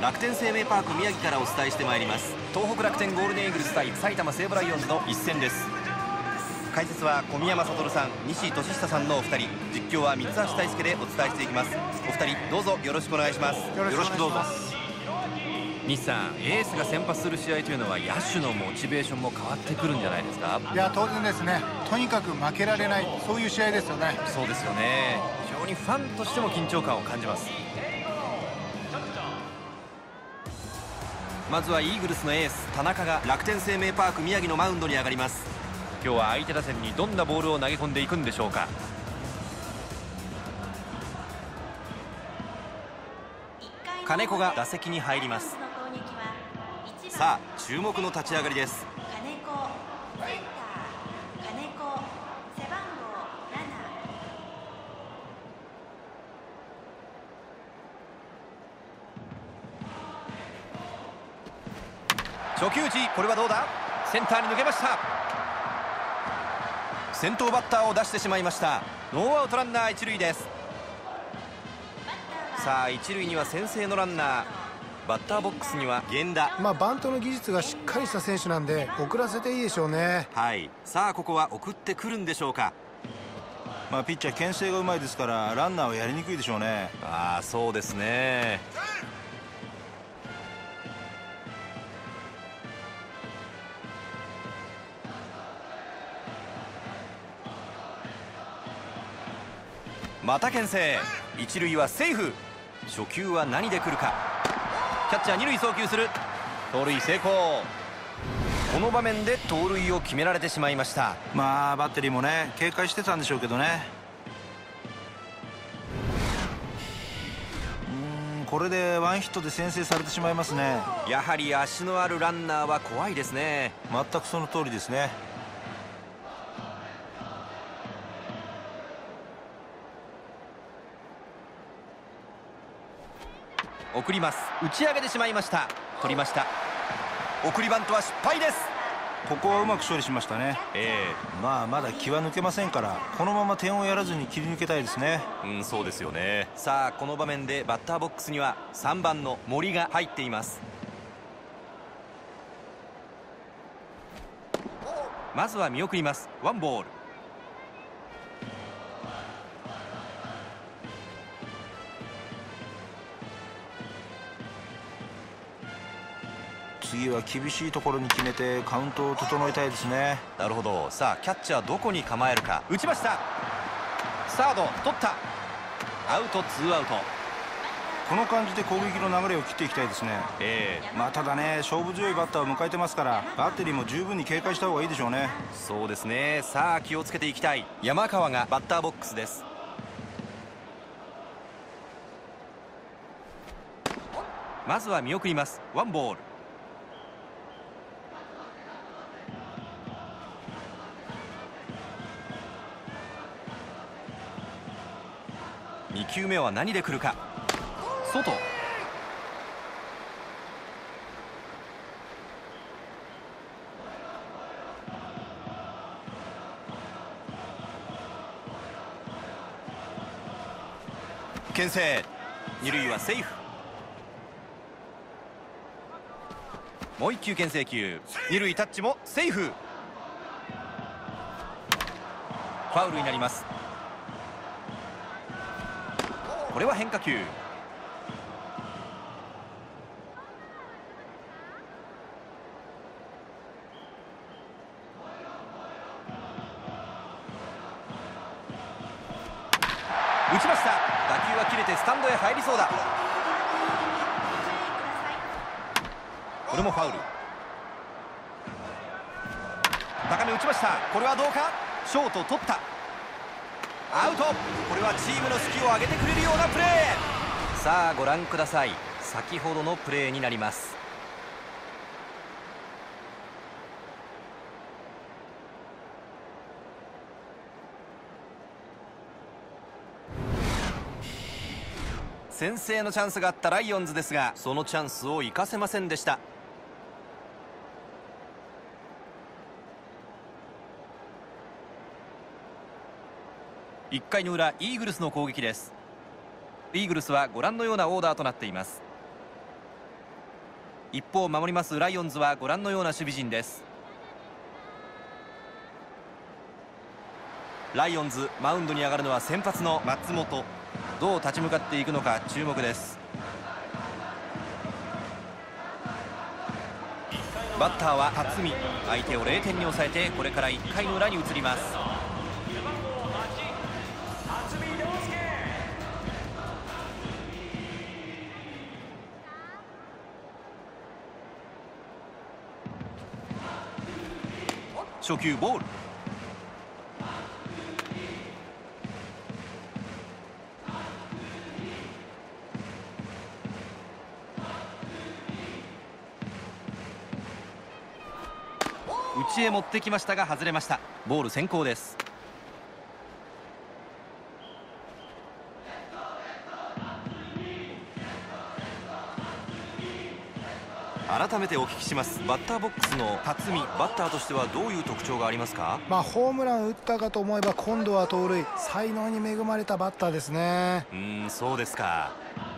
楽天生命パーク宮城からお伝えしてまいります。東北楽天ゴールデンイーグルス対埼玉西武ライオンズの一戦です。解説は小宮山悟さん、西俊久さんのお二人、実況は三橋大輔でお伝えしていきます。お二人どうぞよろしくお願いします。 よろしくどうぞ。 西さん、エースが先発する試合というのは野手のモチベーションも変わってくるんじゃないですか。 いや、当然ですね。とにかく負けられない、そういう試合ですよね。 そうですよね。非常にファンとしても緊張感を感じます。まずはイーグルスのエース田中が楽天生命パーク宮城のマウンドに上がります。今日は相手打線にどんなボールを投げ込んでいくんでしょうか。金子が打席に入ります。さあ注目の立ち上がりです。初球打ち、これはどうだ。センターに抜けました。先頭バッターを出してしまいました。ノーアウトランナー一塁です。さあ一塁には先制のランナー、バッターボックスには源田。 バントの技術がしっかりした選手なんで送らせていいでしょうね。 はい、さあここは送ってくるんでしょうか。 ピッチャー牽制がうまいですからランナーはやりにくいでしょうね。 そうですね。また牽制、一塁はセーフ。初球は何で来るか。キャッチャー二塁送球する。盗塁成功。この場面で盗塁を決められてしまいました。 バッテリーもね警戒してたんでしょうけどね。これでワンヒットで先制されてしまいますね。 やはり足のあるランナーは怖いですね。 全くその通りですね。 送ります。打ち上げてしまいました。取りました。送りバントは失敗です。 ここはうまく処理しましたね。まだ気は抜けませんからこのまま点をやらずに切り抜けたいですね。 そうですよね。さあこの場面でバッターボックスには3番の森が入っています。まずは見送ります。ワンボール。 次は厳しいところに決めてカウントを整えたいですね。 なるほど。さあキャッチャーどこに構えるか。打ちました。サード取った。アウト、ツーアウト。 この感じで攻撃の流れを切っていきたいですね。ただね勝負強いバッターを迎えてますからバッテリーも十分に警戒した方がいいでしょうね。 そうですね。さあ気をつけていきたい。山川がバッターボックスです。まずは見送ります。ワンボール。2球目は何で来るか。外。牽制。二塁はセーフ。もう1球牽制球。二塁タッチもセーフ。ファウルになります。これは変化球。打ちました。打球は切れてスタンドへ入りそうだ。これもファウル。高め打ちました。これはどうか。ショート取った。アウト。これはチームの士気を上げてくれるようなプレー。さあご覧ください。先ほどのプレーになります。先制のチャンスがあったライオンズですが、そのチャンスを生かせませんでした。1回の裏、イーグルスの攻撃です。イーグルスはご覧のようなオーダーとなっています。 一方守りますライオンズはご覧のような守備陣です。ライオンズマウンドに上がるのは先発の松本。どう立ち向かっていくのか注目です。バッターは辰巳。相手を0点に抑えてこれから1回の裏に移ります。初球ボール。内へ持ってきましたが外れました。ボール先行です。改めてお聞きします。バッターボックスの辰巳、バッターとしてはどういう特徴がありますか？ ホームランを打ったかと思えば今度は盗塁。才能に恵まれたバッターですね。 そうですか。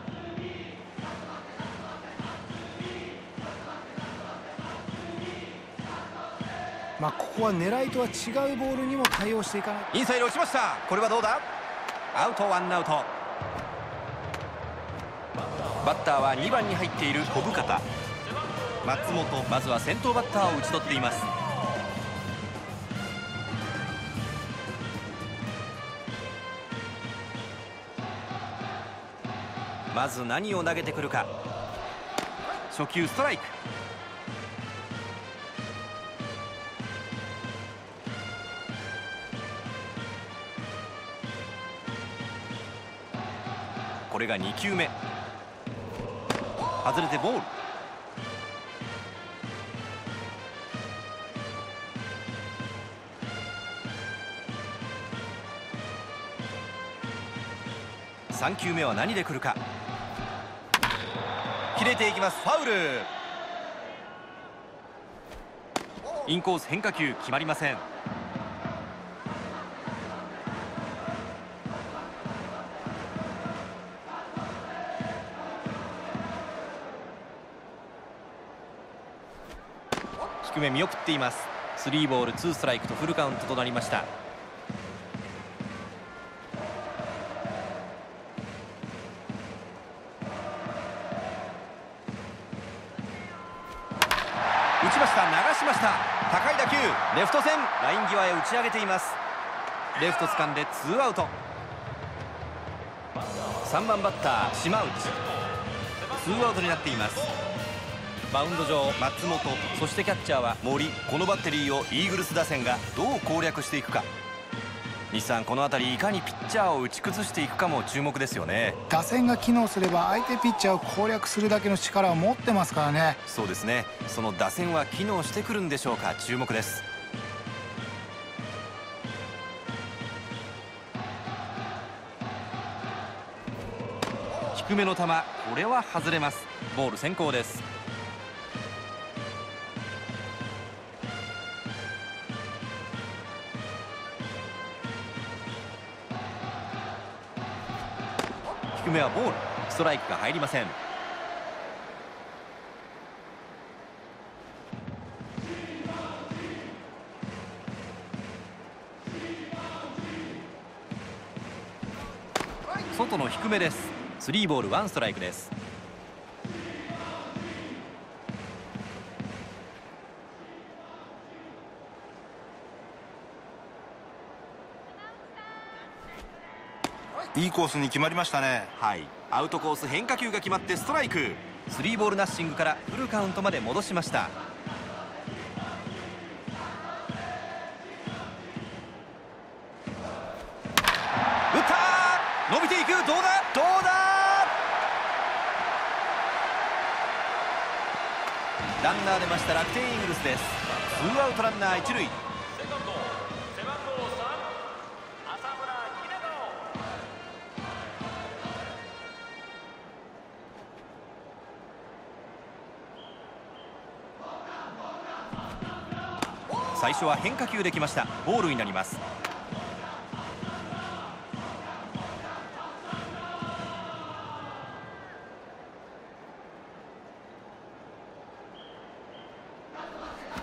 ここは狙いとは違うボールにも対応していかない。 インサイド落ちました。これはどうだ？アウト、ワンアウト。バッターは2番に入っている小深田。松本、まずは先頭バッターを打ち取っています。まず何を投げてくるか。初球ストライク。これが2球目。外れてボール。3球目は何で来るか。切れていきます。ファウル。インコース変化球決まりません。低め見送っています。3ボール2ストライクとフルカウントとなりました。打ちました。流しました。高い打球、レフト線ライン際へ打ち上げています。レフト掴んで2アウト。3番バッター島内。2アウトになっています。マウンド上松本、そしてキャッチャーは森。このバッテリーをイーグルス打線がどう攻略していくか。西さん、この辺りいかにピッチャーを打ち崩していくかも注目ですよね。 打線が機能すれば相手ピッチャーを攻略するだけの力を持ってますからね。 そうですね。その打線は機能してくるんでしょうか。注目です。低めの球、これは外れます。ボール先行です。低めはボール。ストライクが入りません。外の低めです。3ボール1ストライクです。 いいコースに決まりましたね。 はい、アウトコース変化球が決まってストライク。3ボールナッシングからフルカウントまで戻しました。打った、伸びていく。どうだどうだ。ランナー出ました。楽天イーグルスです。2アウトランナー1塁。最初は変化球できました。ボールになります。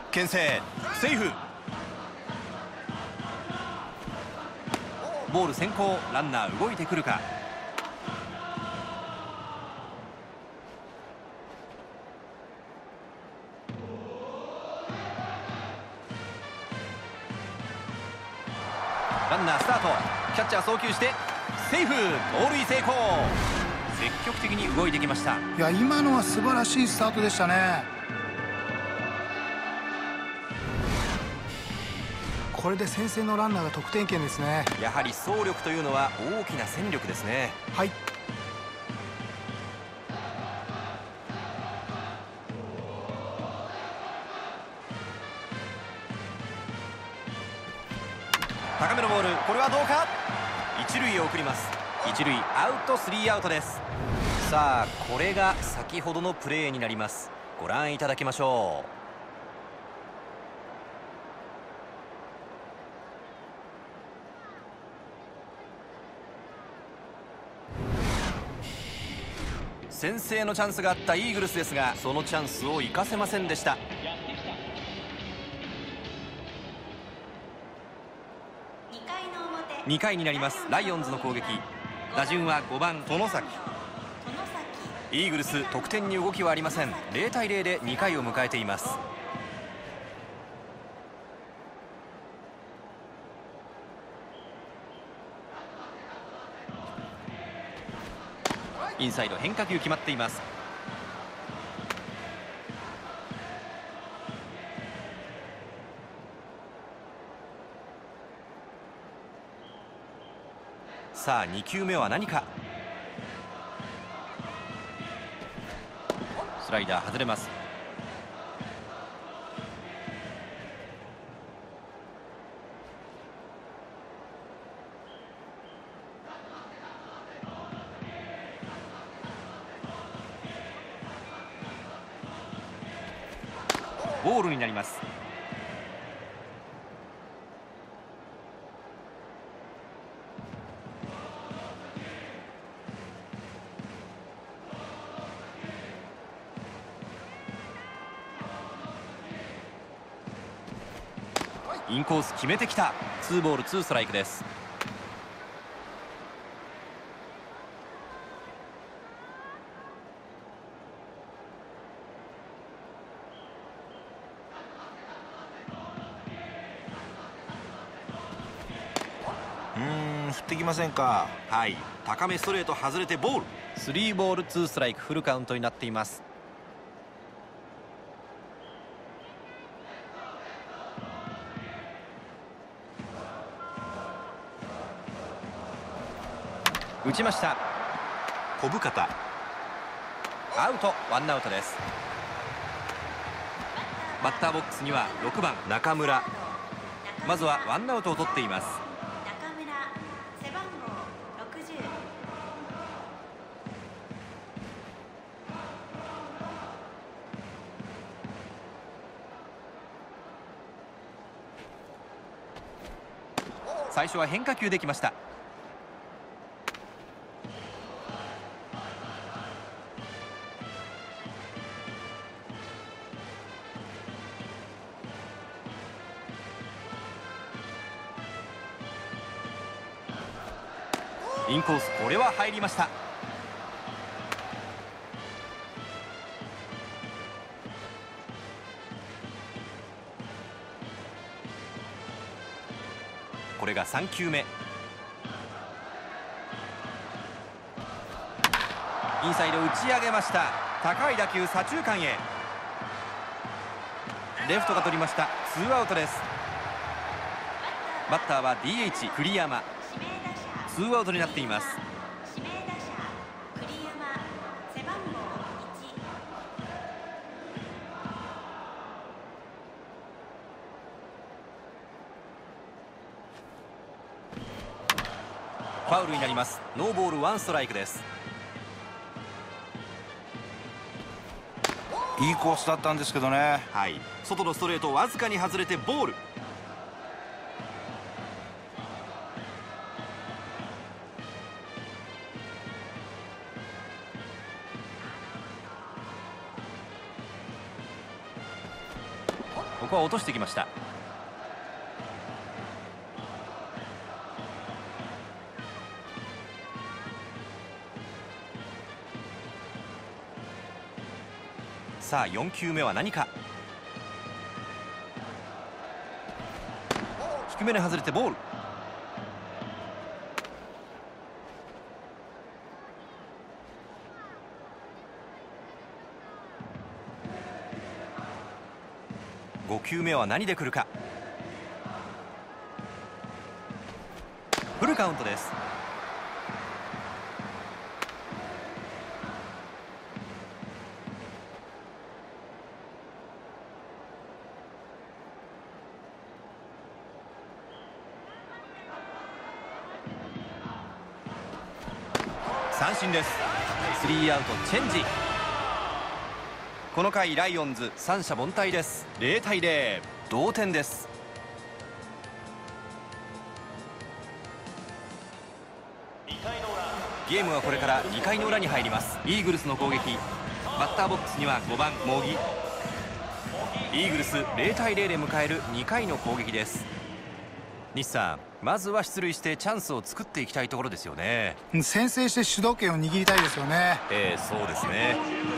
牽制セーフ。ボール先行、ランナー動いてくるか。ランナースタート、キャッチャー送球してセーフ、盗塁成功。積極的に動いてきました。 いや、今のは素晴らしいスタートでしたね。これで先制のランナーが得点圏ですね。 やはり走力というのは大きな戦力ですね。 はい。 高めのボール、これはどうか。一塁へ送ります。一塁アウト、スリーアウトです。さあ、これが先ほどのプレーになります。ご覧いただきましょう。先制のチャンスがあったイーグルスですが、そのチャンスを生かせませんでした。2回になります。ライオンズの攻撃。打順は5番外崎。イーグルス得点に動きはありません。0対0で2回を迎えています。インサイド変化球決まっています。さあ、2球目は何か。スライダー外れます。ボールになります。インコース決めてきた。ツーボールツーストライクです。 振ってきませんか。 はい、高めストレート外れてボール。スリーボールツーストライク、フルカウントになっています。打ちました。小深田アウト、ワンアウトです。バッターボックスには6番中村。まずはワンアウトを取っています。最初は変化球できました。インコース、これは入りました。これが3球目。インサイド打ち上げました。高い打球左中間へ。レフトが取りました。ツーアウトです。バッターは DH 栗山。ツーアウトになっています。ファウルになります。ノーボールワンストライクです。 いいコースだったんですけどね。 はい、外のストレートわずかに外れてボール。 ここは落としてきました。さあ4球目は何か。低めに外れてボール。5球目は何で来るか。フルカウントです。三振です。3アウトチェンジ。この回ライオンズ三者凡退です。0対0、同点です。ゲームはこれから2回の裏に入ります。イーグルスの攻撃。バッターボックスには5番茂木。イーグルス0対0で迎える2回の攻撃です。西さん、まずは出塁してチャンスを作っていきたいところですよね。 先制して主導権を握りたいですよね。 そうですね。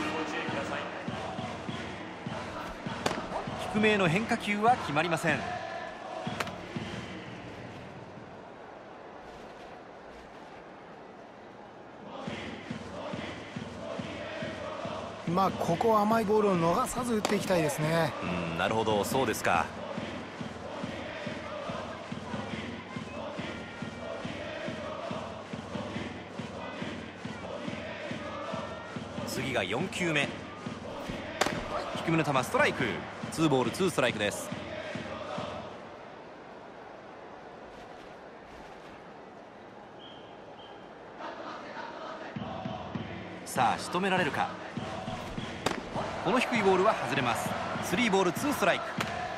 低めへの変化球は決まりません。 ここは甘いボールを逃さず打っていきたいですね。 なるほど、そうですか。次が4球目。低めの球ストライク。2ボール2ストライクです。さあ仕留められるか。この低いボールは外れます。3ボール2ストライク。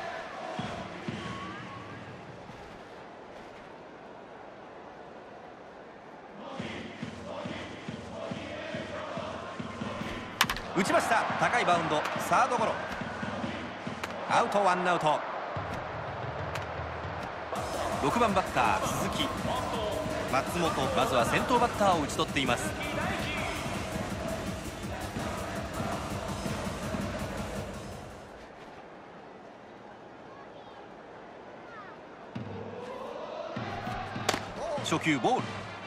打ちました。高いバウンド、サードゴロ。アウト、ワンアウト。6番バッター鈴木、松本、まずは先頭バッターを打ち取っています。初球ボール。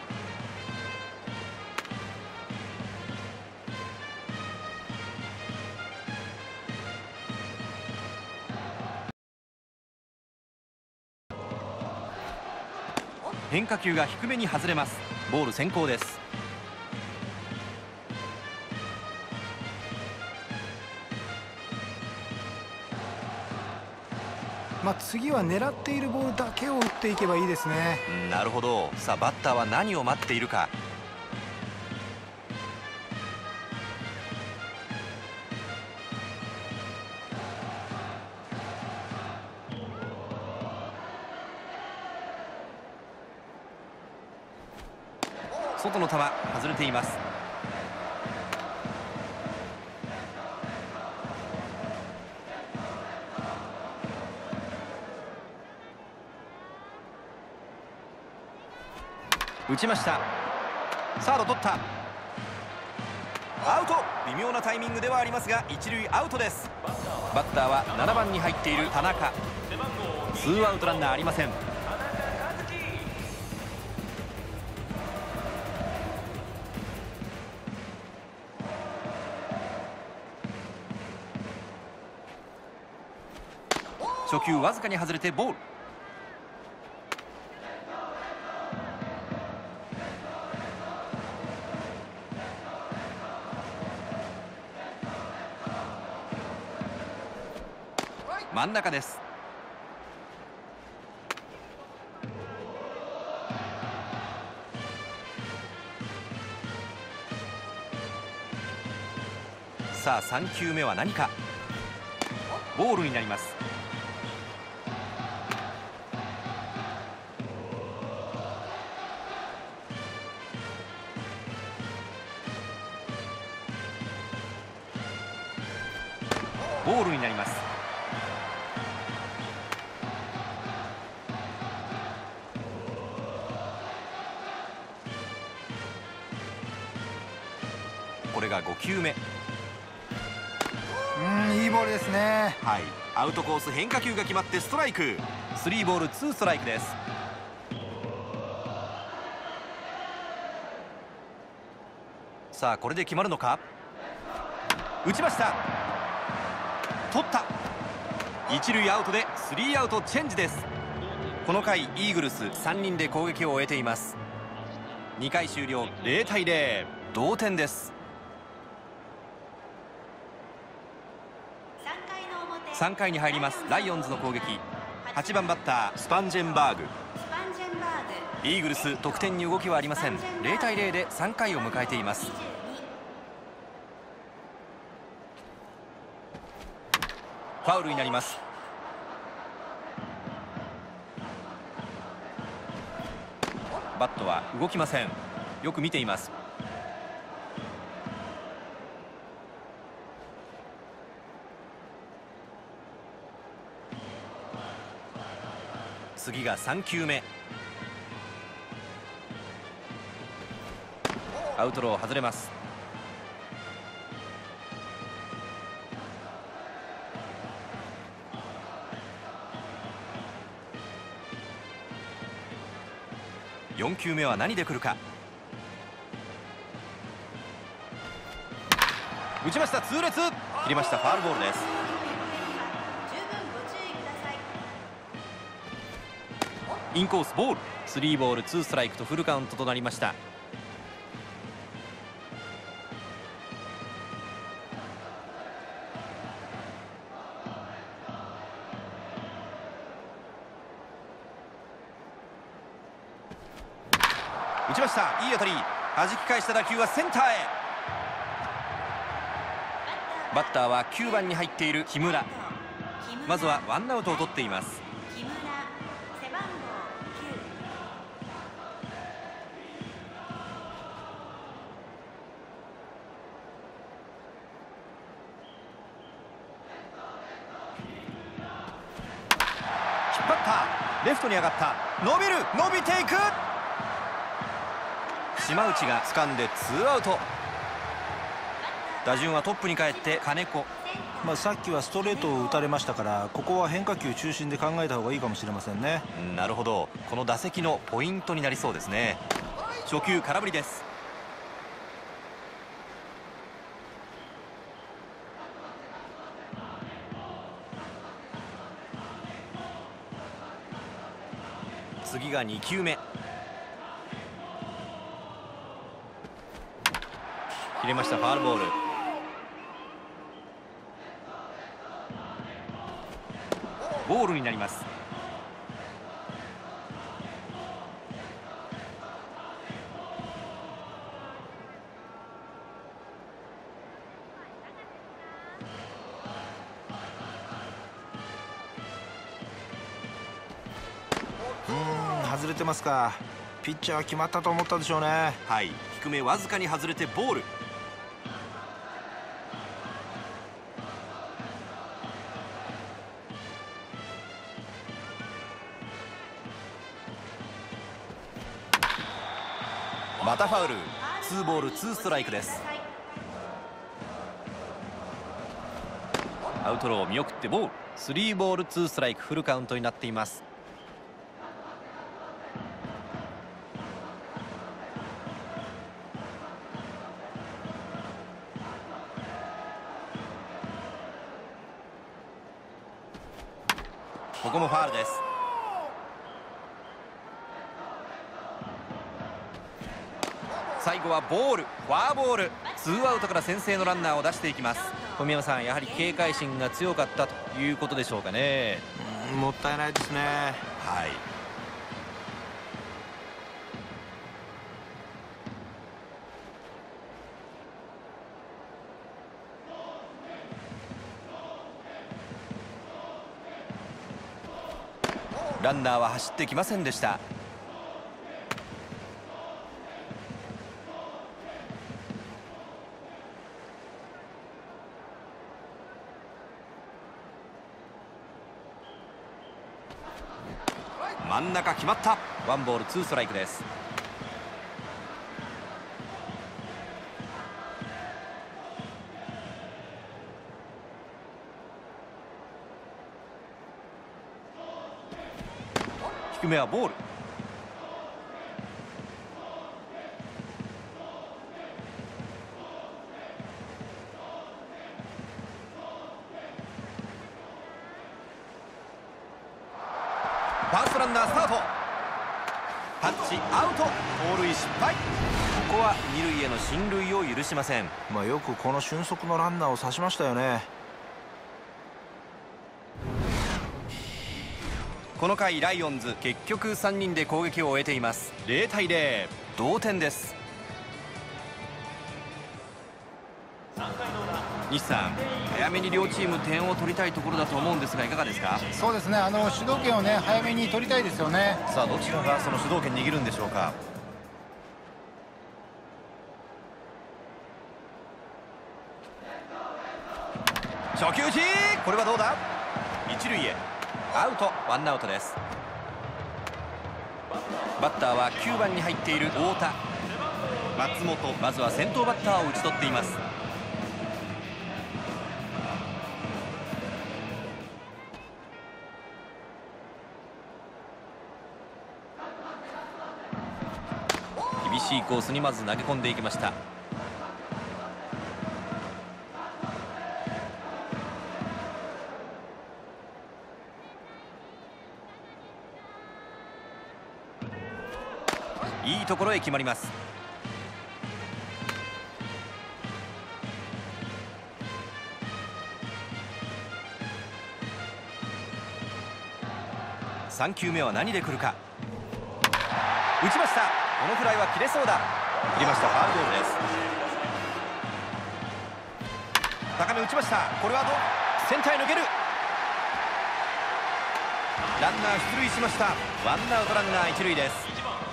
変化球が低めに外れます。ボール先行です。 次は狙っているボールだけを打っていけばいいですね。 なるほど。さあバッターは何を待っているか。外の球外れています。打ちました。サード取った。アウト。微妙なタイミングではありますが一塁アウトです。バッターは7番に入っている田中。2アウトランナーありません。初球わずかに外れてボール。真ん中です。さあ3球目は何か。ボールになります。ボールになります。 球目。 いいボールですね。 はい、アウトコース変化球が決まってストライク。3ボール2ストライクです。さあこれで決まるのか。打ちました。取った。一塁アウトで3アウトチェンジです。この回イーグルス3人で攻撃を終えています。2回終了、0対0、同点です。3回に入りますライオンズの攻撃。8番バッタースパンジェンバーグ。イーグルス得点に動きはありません。0対0で3回を迎えています。ファウルになります。バットは動きません。よく見ています。次が3球目。アウトロー外れます。4球目は何で来るか。打ちました。痛烈。切りました。ファウルボールです。インコースボール。3ボール2ストライクとフルカウントとなりました。打ちました。いい当たり。弾き返した打球はセンターへ。バッターは9番に入っている木村。まずはワンアウトを取っています。引っ張った。レフトに上がった。伸びる。伸びていく。島内が掴んで2アウト。打順はトップに帰って金子。 さっきはストレートを打たれましたから、ここは変化球中心で考えた方がいいかもしれませんね。 なるほど。この打席のポイントになりそうですね。初球空振りです。次が2球目。切れました。ファウルボール。ボールになります。 外れてますか。ピッチャーは決まったと思ったでしょうね。 はい、低めわずかに外れてボール。またファウル。2ボール2ストライクです。アウトローを見送ってボール。3ボール2ストライク、フルカウントになっています。ここもファウルです。最後はボール。フォアボール。2アウトから先制のランナーを出していきます。小宮山さん、やはり警戒心が強かったということでしょうかね。 もったいないですね。 はい。ランナーは走ってきませんでした。真ん中決まった。ワンボール2ストライクです。 低めはボール。ファーストランナースタート。タッチアウト。盗塁失敗。ここは二塁への進塁を許しません。 よくこの俊足のランナーを刺しましたよね。 この回ライオンズ結局3人で攻撃を終えています。0対0、同点です。西さん、早めに両チーム点を取りたいところだと思うんですが、いかがですか？ そうですね、主導権をね早めに取りたいですよね。 さあ、どちらがその主導権握るんでしょうか。初球打ち、これはどうだ。一塁へアウト。ワンアウトです。バッターは9番に入っている太田。松本、まずは先頭バッターを打ち取っています。厳しいコースにまず投げ込んでいきました。いいところへ決まります。3球目は何で来るか。打ちました。このフライは切れそうだ。切りました。ファウルボールです。高め打ちました。これはセンターへ抜ける。ランナー出塁しました。ワンアウトランナー一塁です。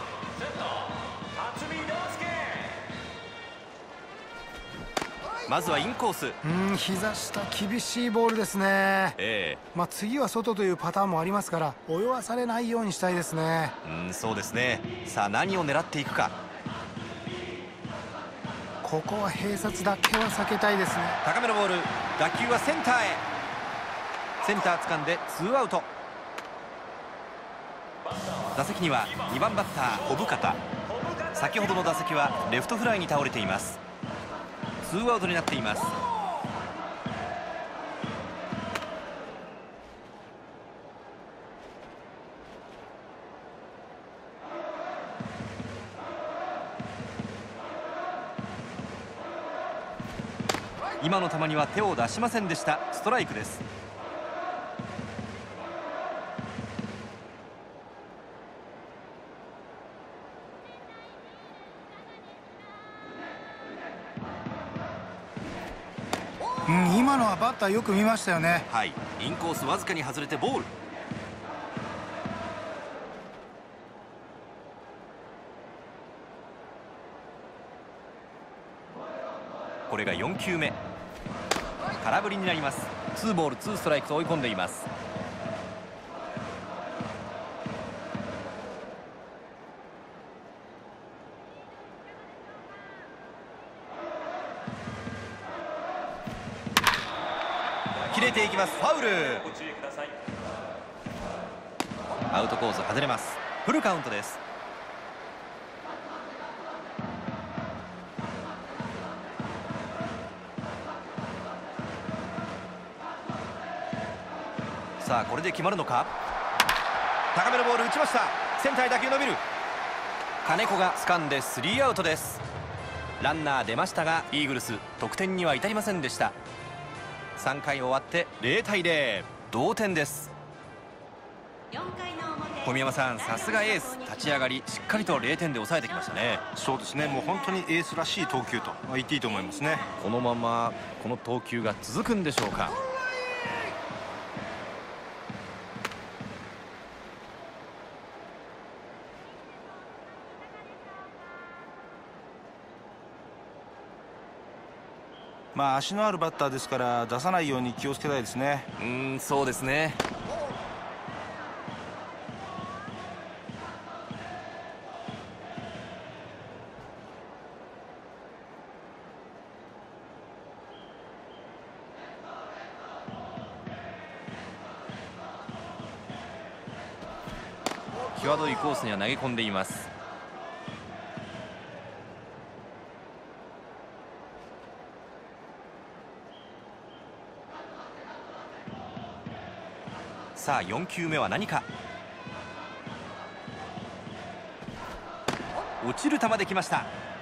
まずはインコース。 膝下厳しいボールですね。次は外というパターンもありますから、泳がされないようにしたいですね。 そうですね。さあ、何を狙っていくか。 ここは併殺だけは避けたいですね。 高めのボール、打球はセンターへ。センター掴んでツーアウト。打席には2番バッター小深田。先ほどの打席はレフトフライに倒れています。ツーアウトになっています。今の球には手を出しませんでした。ストライクです。 今のはバッターよく見ましたよね。 はい、インコースわずかに外れてボール。これが4球目。空振りになります。ツーボールツーストライクと追い込んでいます。切れていきます。ファウル。アウトコース外れます。フルカウントです。さあ、これで決まるのか。高めのボール打ちました。センターへ打球伸びる。金子が掴んでスリーアウトです。ランナー出ましたがイーグルス得点には至りませんでした。3回終わって0対0、同点です。小宮山さん、さすがエース。立ち上がりしっかりと0点で抑えてきましたね。 そうですね、もう本当にエースらしい投球と言っていいと思いますね。 このままこの投球が続くんでしょうか。 足のあるバッターですから出さないように気をつけたいですね。 そうですね。 際どいコースには投げ込んでいます。さあ4球目は何か。落ちる球できました。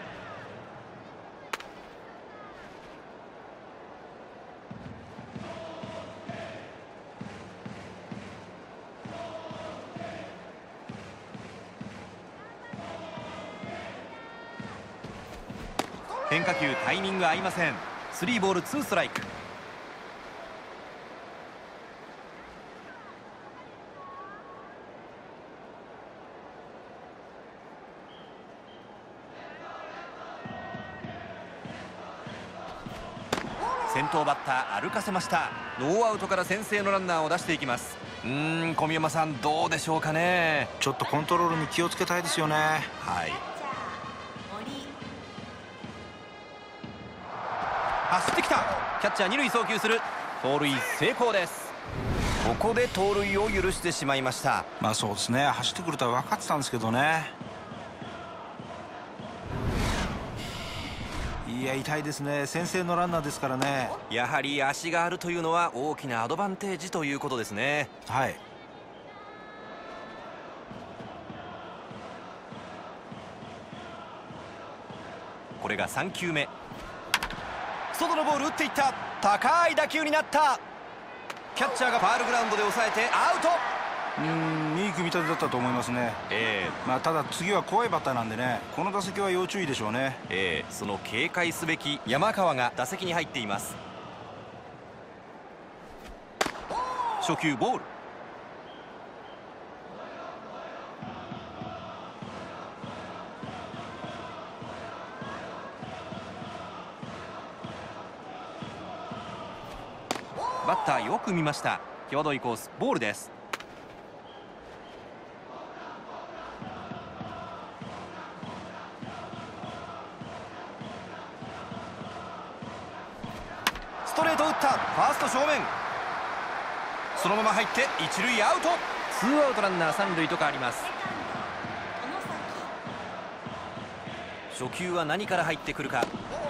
変化球タイミング合いません。3ボール2ストライク。先頭バッター歩かせました。ノーアウトから先制のランナーを出していきます。小宮山さん、どうでしょうかね。 ちょっとコントロールに気をつけたいですよね。 はい。走ってきた。キャッチャー二塁送球する。盗塁成功です。ここで盗塁を許してしまいました。 そうですね、走ってくるとは分かってたんですけどね。いや、痛いですね。先制のランナーですからね。 やはり足があるというのは大きなアドバンテージということですね。 はい。 これが3球目。外のボール打っていった。高い打球になった。キャッチャーがファールグラウンドで抑えてアウト。 いい組み立てだったと思いますね。ただ次は怖いバッターなんでね、この打席は要注意でしょうね。 その警戒すべき山川が打席に入っています。初球ボール。バッターよく見ました。際どいコース、ボールです。ストレート打った。ファースト正面。そのまま入って一塁アウト。ツーアウトランナー三塁と変わります。初球は何から入ってくるか。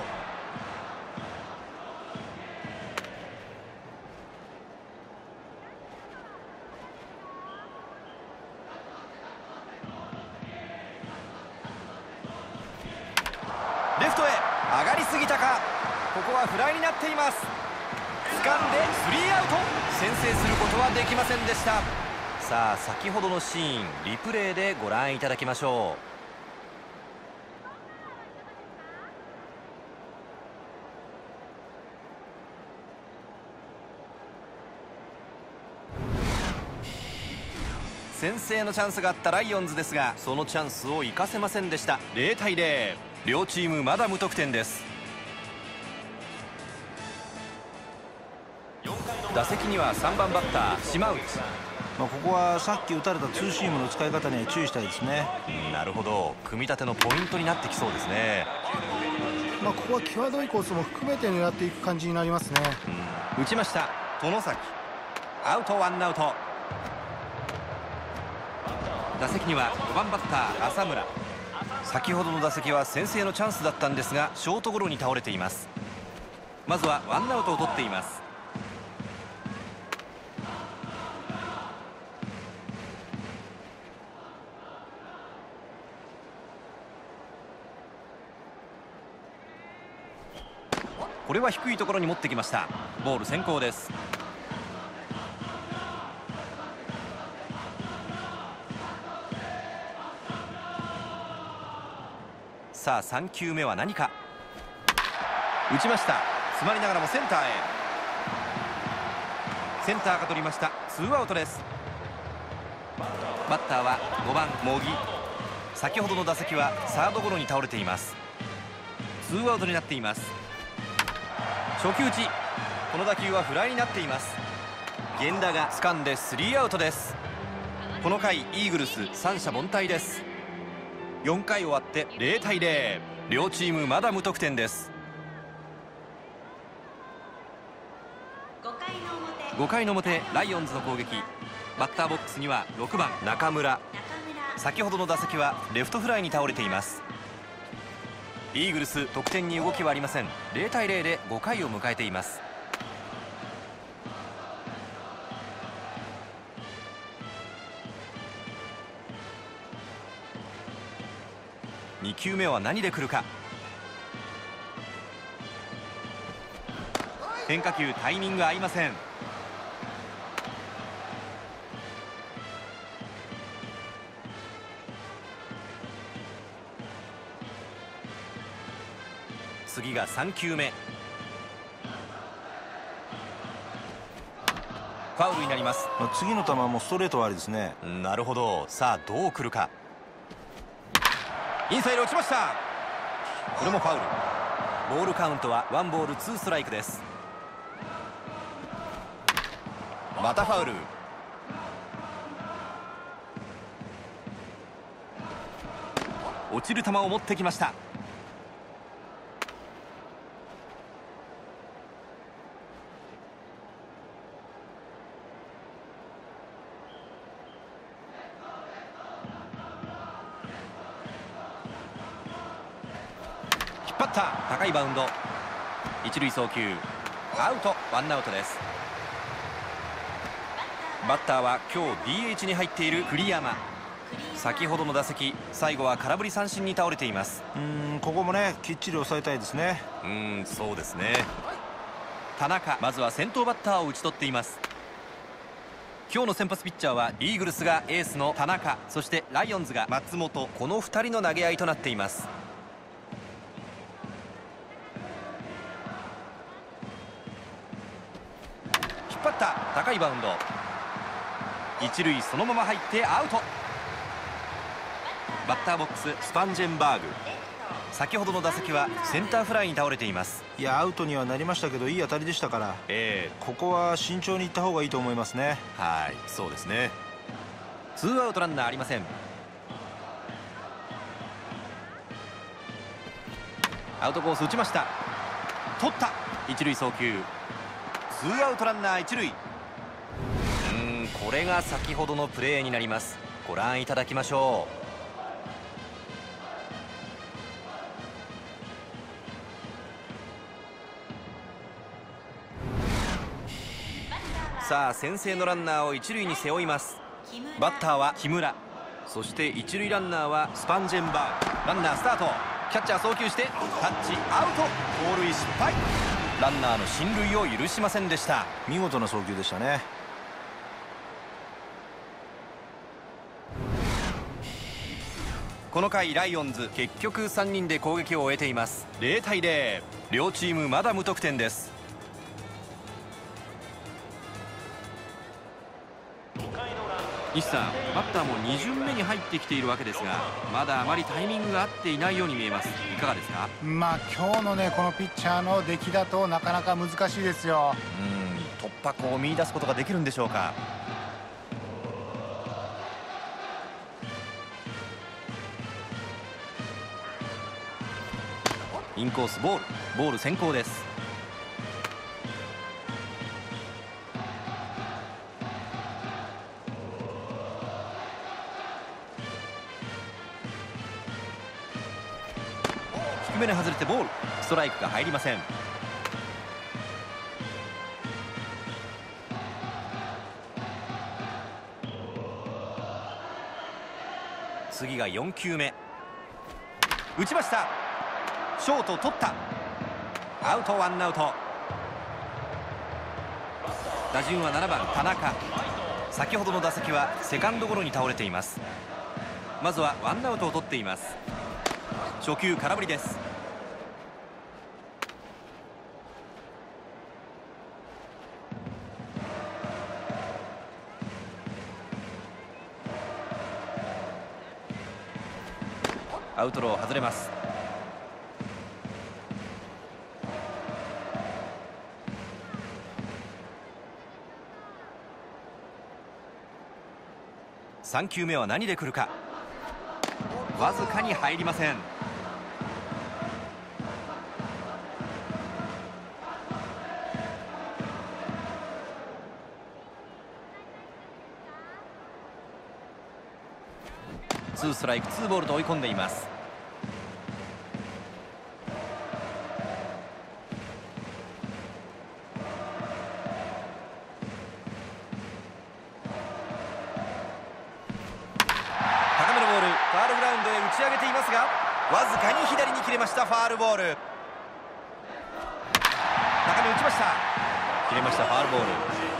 レフトへ上がりすぎたか。ここはフライになっています。掴んでスリーアウト。先制することはできませんでした。さあ先ほどのシーンリプレイでご覧いただきましょう。先制のチャンスがあったライオンズですが、そのチャンスを生かせませんでした。0対0。両チームまだ無得点です。打席には3番バッター島内。 ここはさっき打たれたツーシームの使い方には注意したいですね。 なるほど、組み立てのポイントになってきそうですね。 ここは際どいコースも含めて狙っていく感じになりますね。 打ちました外崎。アウト、ワンアウト。打席には5番バッター浅村。先ほどの打席は先制のチャンスだったんですがショートゴロに倒れています。まずはワンアウトを取っています。これは低いところに持ってきました。ボール先行です。さあ3球目は何か。打ちました。詰まりながらもセンターへ。センターが取りました。ツーアウトです。バッターは5番茂木。先ほどの打席はサードゴロに倒れています。ツーアウトになっています。初球打ち。この打球はフライになっています。源田が掴んでスリーアウトです。この回イーグルス三者凡退です。4回終わって0対0。両チームまだ無得点です。5回の表ライオンズの攻撃。バッターボックスには6番中村。 先ほどの打席はレフトフライに倒れています。イーグルス得点に動きはありません。0対0で5回を迎えています。2球目は何で来るか。変化球タイミング合いません。次が3球目。ファウルになります。 次の球もストレートはありですね。 なるほど。さあどう来るか。インサイド落ちました。これもファウル。ボールカウントは1ボール2ストライクです。またファウル。落ちる球を持ってきました。引っ張った。高いバウンド。一塁送球アウト。ワンアウトです。バッターは今日 DH に入っている栗山。先ほどの打席最後は空振り三振に倒れています。 ここもねきっちり抑えたいですね。 そうですね。田中、まずは先頭バッターを打ち取っています。今日の先発ピッチャーはイーグルスがエースの田中、そしてライオンズが松本、この2人の投げ合いとなっています。引っ張った。高いバウンド。一塁そのまま入ってアウト。バッターボックススパンジェンバーグ。先ほどの打席はセンターフライに倒れています。 いやアウトにはなりましたけどいい当たりでしたから、ここは慎重にいった方がいいと思いますね。 はい、そうですね。ツーアウトランナーありません。アウトコース打ちました。取った。一塁送球。ツーアウトランナー一塁。これが先ほどのプレーになります。ご覧いただきましょう。さあ先制のランナーを一塁に背負います。バッターは木村、そして一塁ランナーはスパンジェンバーグ。ランナースタート。キャッチャー送球してタッチアウト。盗塁失敗。ランナーの進塁を許しませんでした。 見事な送球でしたね。 この回ライオンズ結局3人で攻撃を終えています。0対0。両チームまだ無得点です。西さん、バッターも2巡目に入ってきているわけですが、まだあまりタイミングが合っていないように見えます。いかがですか？ 今日のねこのピッチャーの出来だとなかなか難しいですよ。 突破口を見出すことができるんでしょうか。インコースボール先行です。低めに外れてボール。ストライクが入りません。次が4球目。打ちました。ショート取った。アウト。ワンアウト。打順は7番田中。先ほどの打席はセカンドゴロに倒れています。まずはワンアウトを取っています。初球空振りです。アウトロー外れます。3球目は何で来るか。わずかに入りません。 2ストライク2ボールと追い込んでいます。高めのボール、ファウルグラウンドへ打ち上げていますが、わずかに左に切れました。ファウルボール。高め打ちました。切れました。ファウルボール。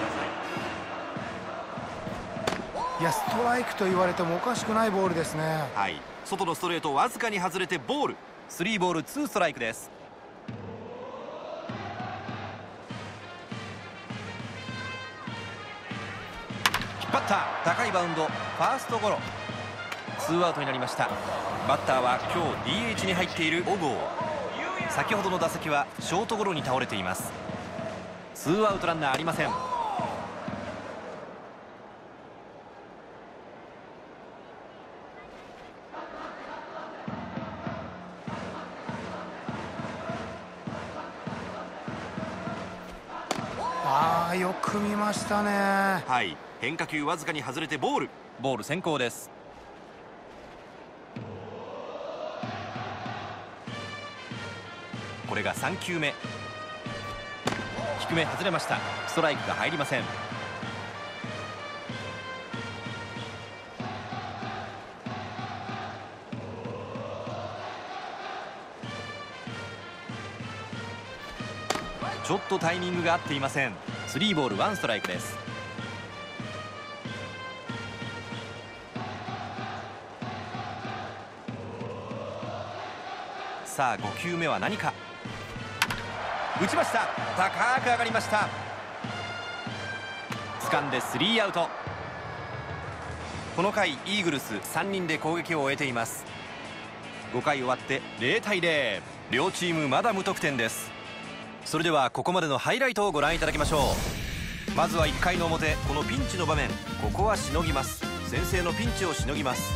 いや、ストライクと言われてもおかしくないボールですね。 はい、外のストレートわずかに外れてボール。3ボール2ストライクです。引っ張った高いバウンド、ファーストゴロ。2アウトになりました。バッターは今日 DH に入っている小郷。先ほどの打席はショートゴロに倒れています。2アウトランナーありません。 よく見ましたね。 はい、変化球わずかに外れてボール。ボール先行です。これが3球目。低め外れました。ストライクが入りません。ちょっとタイミングが合っていません。3ボール1ストライクです。さあ5球目は何か。打ちました。高く上がりました。掴んで3アウト。この回イーグルス3人で攻撃を終えています。5回終わって0対0。両チームまだ無得点です。それではここまでのハイライトをご覧いただきましょう。まずは1回の表、このピンチの場面。ここはしのぎます。先制のピンチをしのぎます。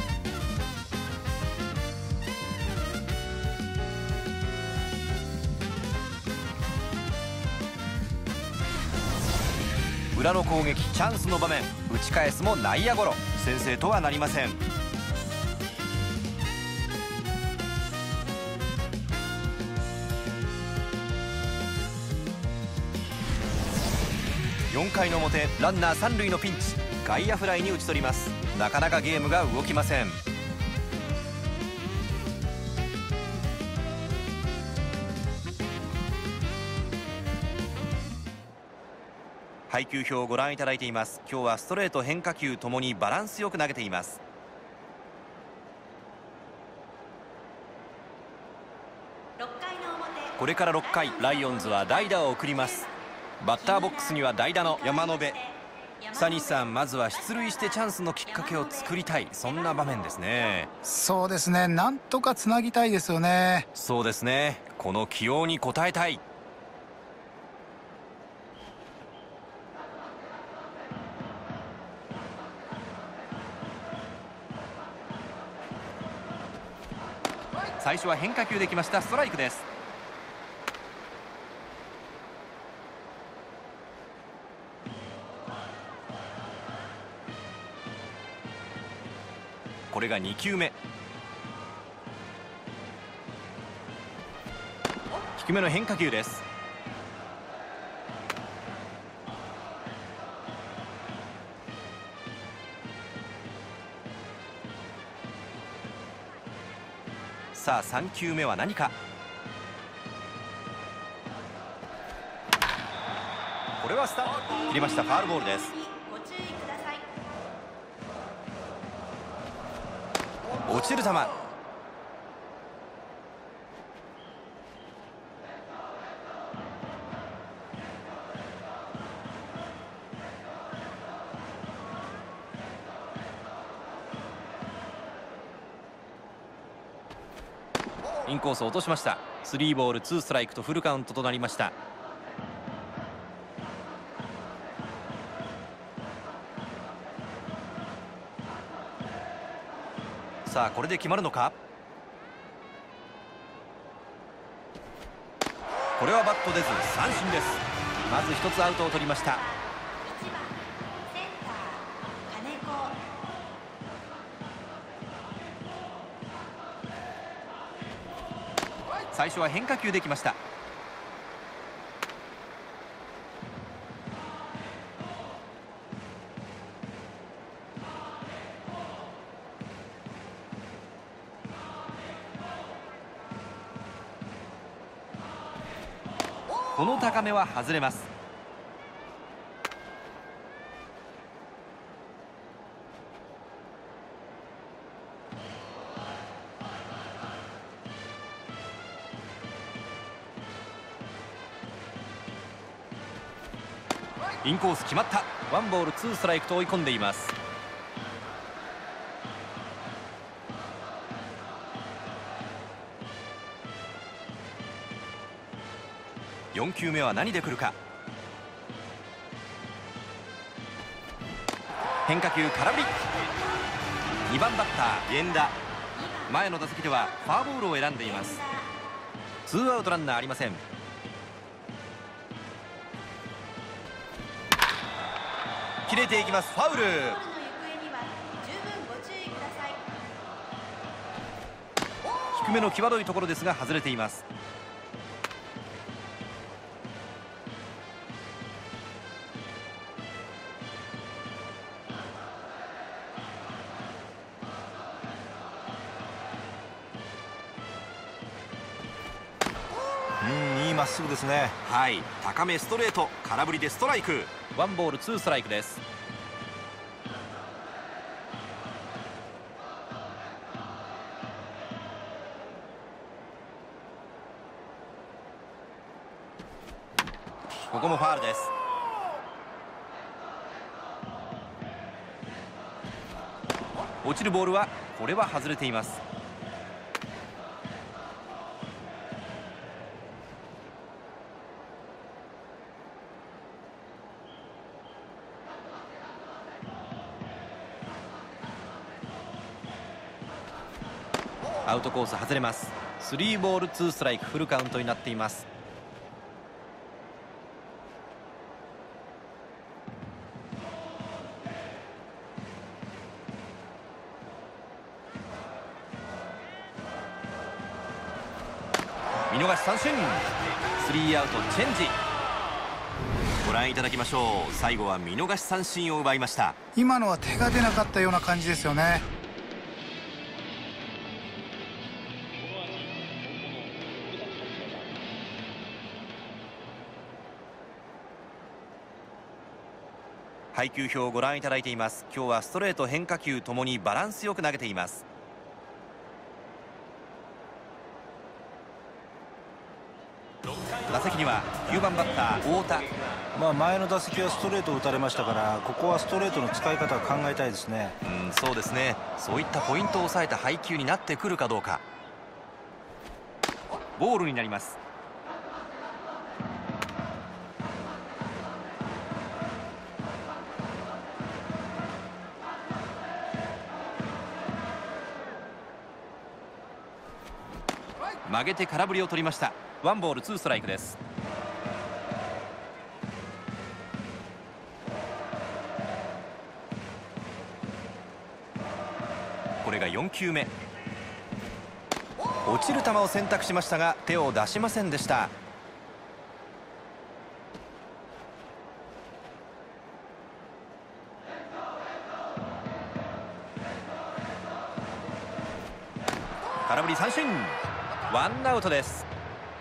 裏の攻撃、チャンスの場面。打ち返すも内野ゴロ。先制とはなりません。4回の表、ランナー3塁のピンチ。外野フライに打ち取ります。なかなかゲームが動きません。配球表をご覧いただいています。今日はストレート変化球ともにバランスよく投げています。これから6回、ライオンズは代打を送ります。バッターボックスには代打の山野辺。サニーさん、まずは出塁してチャンスのきっかけを作りたい、そんな場面ですね。 そうですね、なんとかつなぎたいですよね。 そうですね、この起用に応えたい。最初は変化球できました。ストライクです。これが2球目。低めの変化球です。さあ3球目は何か。これはスタート切りました。ファウルボールです。落ちる球。インコースを落としました。3ボール2ストライクとフルカウントとなりました。さあこれで決まるのか。これはバット出ず三振です。まず1つアウトを取りました。 最初は変化球できました。この高めは外れます。インコース決まった。ワンボールツーストライクと追い込んでいます。4球目は何で来るか。変化球空振り。2番バッター源田、前の打席ではフォアボールを選んでいます。ツーアウトランナーありません。切れていきます。ファウル。低めの際どいところですが外れています。 いいまっすぐですね。 はい、高めストレート、空振りでストライク。ワンボールツーストライクです。ここもファウルです。落ちるボールはこれは外れています。アウトコース外れます。3ボール2ストライク、フルカウントになっています。見逃し三振。3アウトチェンジ。ご覧いただきましょう。最後は見逃し三振を奪いました。 今のは手が出なかったような感じですよね。 配球表をご覧いただいています。今日はストレート変化球ともにバランスよく投げています。打席には9番バッター太田。 前の打席はストレートを打たれましたから、ここはストレートの使い方を考えたいですね。 そうですね。そういったポイントを抑えた配球になってくるかどうか。ボールになります。曲げて空振りを取りました。ワンボールツーストライクです。これが4球目。落ちる球を選択しましたが手を出しませんでした。空振り三振。ワンアウトです。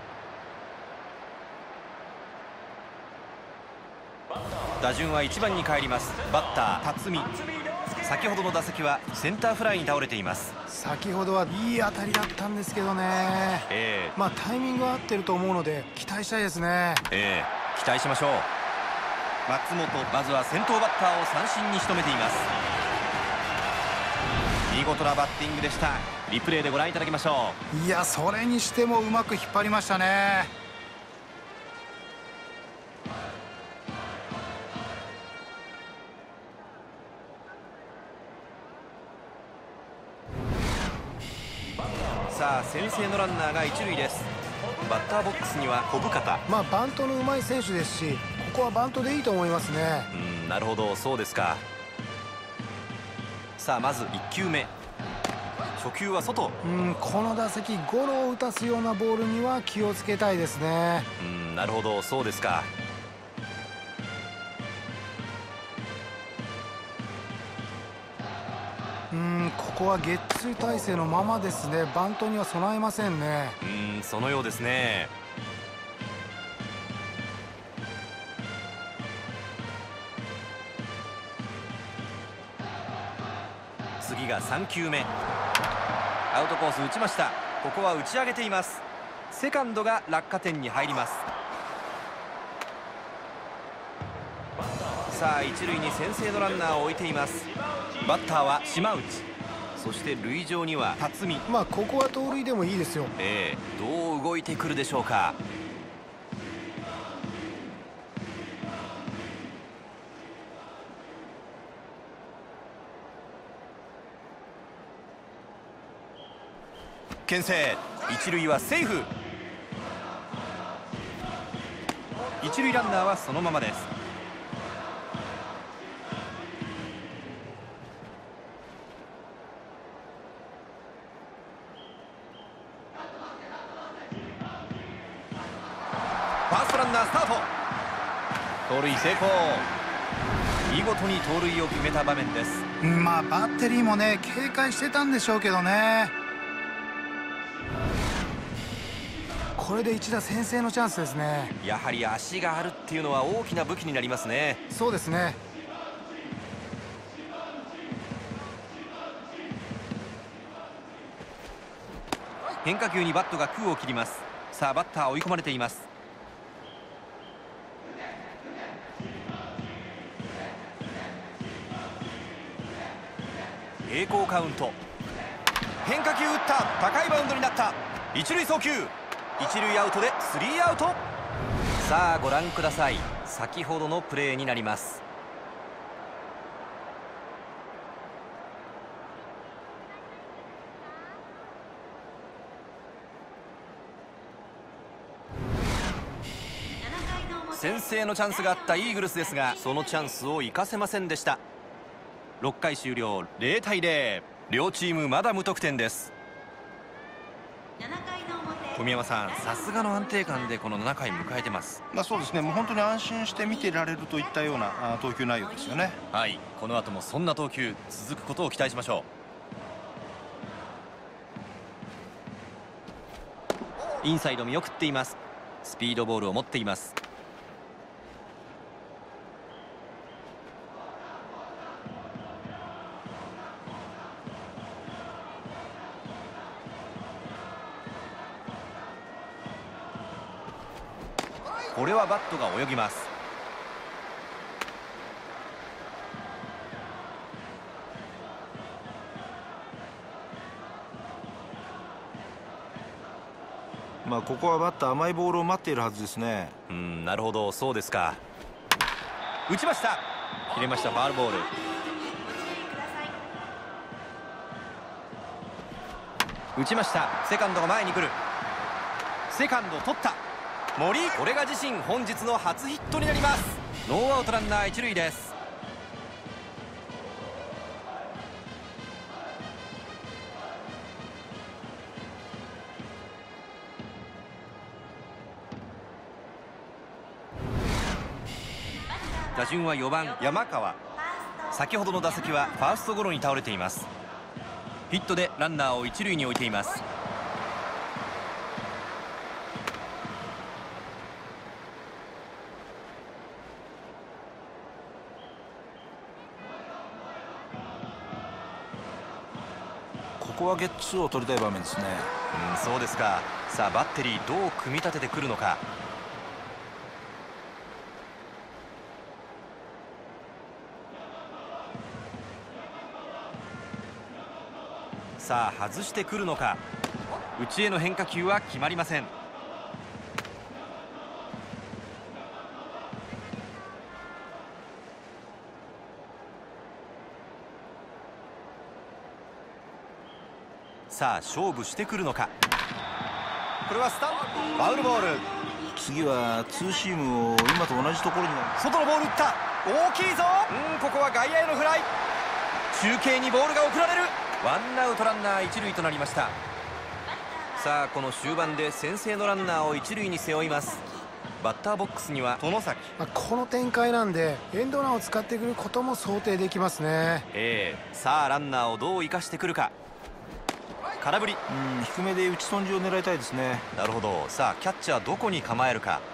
打順は1番に帰ります。バッター辰巳。先ほどの打席はセンターフライに倒れています。 先ほどはいい当たりだったんですけどね。タイミングは合ってると思うので期待したいですね。 期待しましょう。松本、まずは先頭バッターを三振に仕留めています。見事なバッティングでした。リプレイでご覧いただきましょう。いや、それにしてもうまく引っ張りましたね。 さあ、先制のランナーが一塁です。バッターボックスには小深田。 バントのうまい選手ですし、ここはバントでいいと思いますね。 なるほど、そうですか。さあ、まず1球目。 初球は外。 この打席ゴロを打たすようなボールには気をつけたいですね。 なるほど、そうですか。 ここはゲッツー体勢のままですね。バントには備えませんね。 そのようですね。次が3球目。アウトコース打ちました。ここは打ち上げています。セカンドが落下点に入ります。さあ一塁に先制のランナーを置いています。バッターは島内、そして塁上には辰巳。 ここは盗塁でもいいですよ。 どう動いてくるでしょうか。牽制。一塁はセーフ。一塁ランナーはそのままです。ファーストランナースタート。盗塁成功。見事に盗塁を決めた場面です。 バッテリーもね、警戒してたんでしょうけどね。これで一打先制のチャンスですね。 やはり足があるっていうのは大きな武器になりますね。 そうですね。 変化球にバットが空を切ります。さあバッター追い込まれています。平行カウント。変化球打った。高いバウンドになった。一塁送球。一塁アウトでスリーアウト。さあご覧ください。先ほどのプレーになります。先制のチャンスがあったイーグルスですが、そのチャンスを生かせませんでした。6回終了、0対0。両チームまだ無得点です。小宮山さん、さすがの安定感でこの7回迎えてます。 そうですね。もう本当に安心して見てられるといったような投球内容ですよね。 はい、この後もそんな投球続くことを期待しましょう。インサイド見送っています。スピードボールを持っています。これはバットが泳ぎます。 ここはバッター甘いボールを待っているはずですね。 なるほど、そうですか。打ちました。切れました。ファウルボール。打ちました。セカンドが前に来る。セカンド取った。森、これが自身本日の初ヒットになります。ノーアウトランナー一塁です。打順は4番山川。先ほどの打席はファーストゴロに倒れています。ヒットでランナーを一塁に置いています。 ここはゲッツーを取りたい場面ですね。 そうですか。さあバッテリーどう組み立ててくるのか。さあ外してくるのか。内への変化球は決まりません。さあ勝負してくるのか。これはスタンド、ファウルボール。 次はツーシームを今と同じところに。 外のボール打った。大きいぞ。ここは外野へのフライ。中継にボールが送られる。 ワンアウトランナー一塁となりました。さあこの終盤で先制のランナーを一塁に背負います。バッターボックスには外崎。 この展開なんでエンドランを使ってくることも想定できますね。 さあランナーをどう生かしてくるか。空振り。 低めで打ち損じを狙いたいですね。 なるほど。さあキャッチャーどこに構えるか。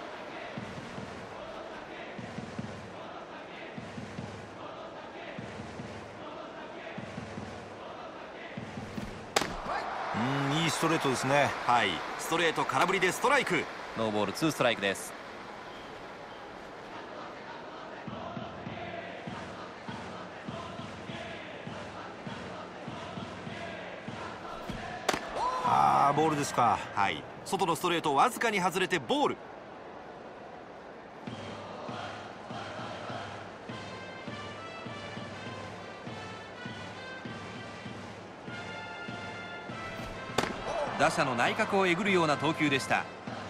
いいストレートですね。 はい、ストレート空振りでストライク。ノーボール2ストライクです。 ボールですか。 はい、外のストレートわずかに外れてボール。打者の内角をえぐるような投球でした。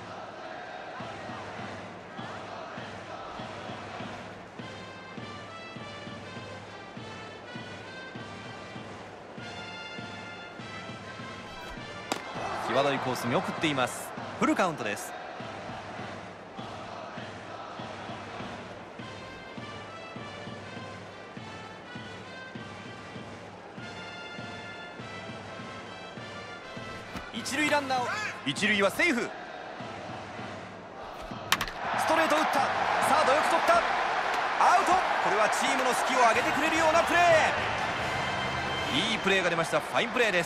際どいコース見送っています。フルカウントです。一塁ランナーを、一塁はセーフ。ストレート打った。サードよく取った。アウト。これはチームの士気を上げてくれるようなプレー。いいプレーが出ました。ファインプレーです。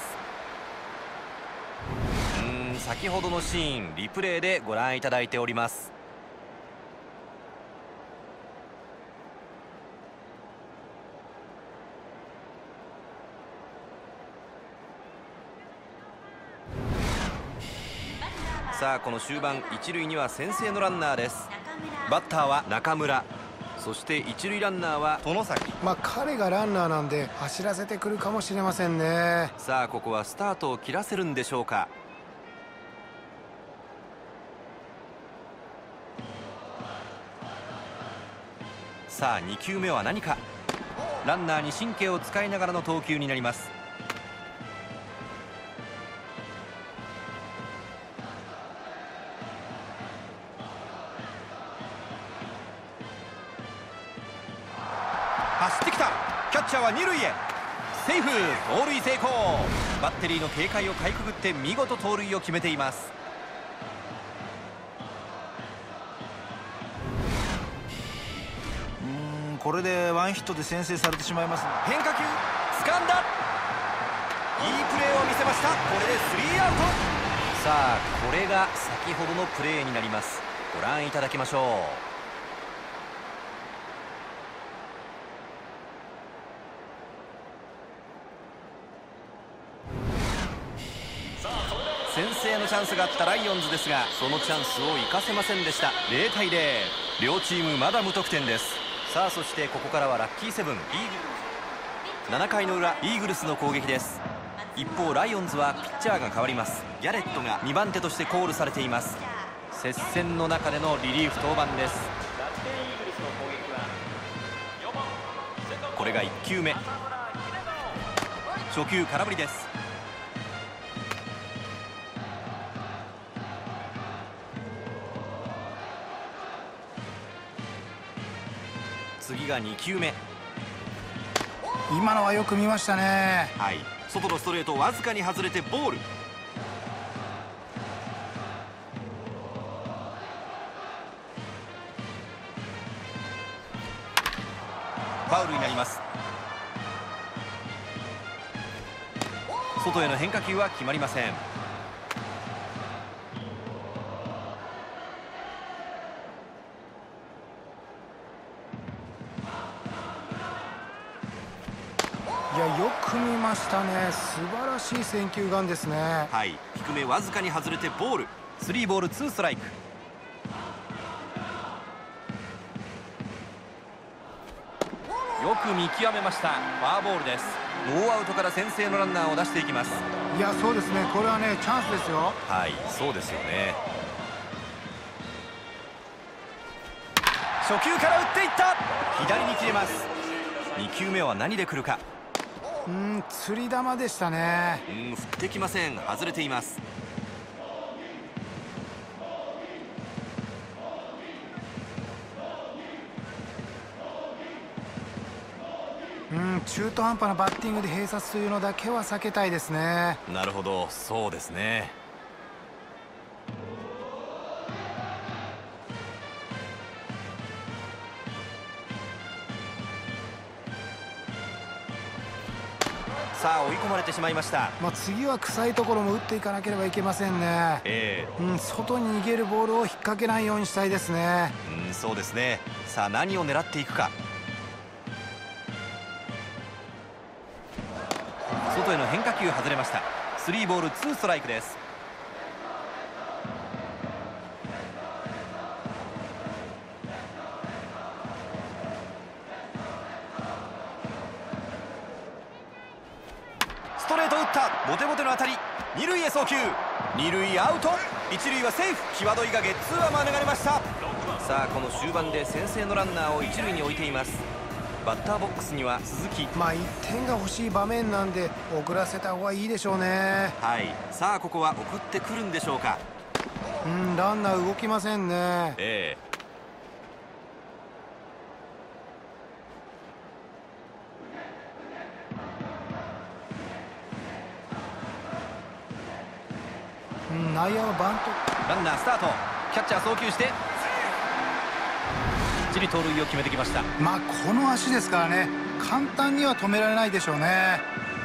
先ほどのシーンリプレイでご覧いただいております。さあこの終盤一塁には先制のランナーです。バッターは中村、そして一塁ランナーは外崎。 彼がランナーなんで走らせてくるかもしれませんね。 さあここはスタートを切らせるんでしょうか。さあ2球目は何か。ランナーに神経を使いながらの投球になります。走ってきた。キャッチャーは二塁へ。セーフ。盗塁成功。バッテリーの警戒をかいくぐって見事盗塁を決めています。 これでワンヒットで先制されてしまいます。 変化球掴んだ。いいプレーを見せました。これでスリーアウト。さあこれが先ほどのプレーになります。ご覧いただきましょう。先制のチャンスがあったライオンズですが、そのチャンスを生かせませんでした。0対0。両チームまだ無得点です。さあそしてここからはラッキーセブンイーグル。7回の裏イーグルスの攻撃です。一方ライオンズはピッチャーが変わります。ギャレットが2番手としてコールされています。接戦の中でのリリーフ登板です。これが1球目。初球空振りです。次が2球目。 今のはよく見ましたね。 はい、外のストレートわずかに外れてボール。ファウルになります。外への変化球は決まりません。 いやよく見ましたね。素晴らしい選球眼ですね。 はい、低めわずかに外れてボール。3ボール2ストライク。よく見極めました。フォアボールです。ノーアウトから先制のランナーを出していきます。 いやそうですね、これはねチャンスですよ。 はい、そうですよね。初球から打っていった。左に切れます。2球目は何で来るか。 釣り玉でしたね。 振ってきません。外れています。 中途半端なバッティングで併殺というのだけは避けたいですね。 なるほど、そうですね。さあ追い込まれてしまいました。 次は臭いところも打っていかなければいけませんね。外に逃げるボールを引っ掛けないようにしたいですね。 そうですね。さあ何を狙っていくか。外への変化球外れました。3ボール2ストライクです。ストレート打った。ボテボテの当たり。二塁へ送球。二塁アウト。一塁はセーフ。際どいがゲッツーは免れました。さあこの終盤で先制のランナーを一塁に置いています。バッターボックスには鈴木。 1点が欲しい場面なんで送らせた方がいいでしょうね。 はい。さあここは送ってくるんでしょうか。 ランナー動きませんね。内野はバント。 ランナースタート。キャッチャー送球してきっちり盗塁を決めてきました。 この足ですからね、簡単には止められないでしょうね。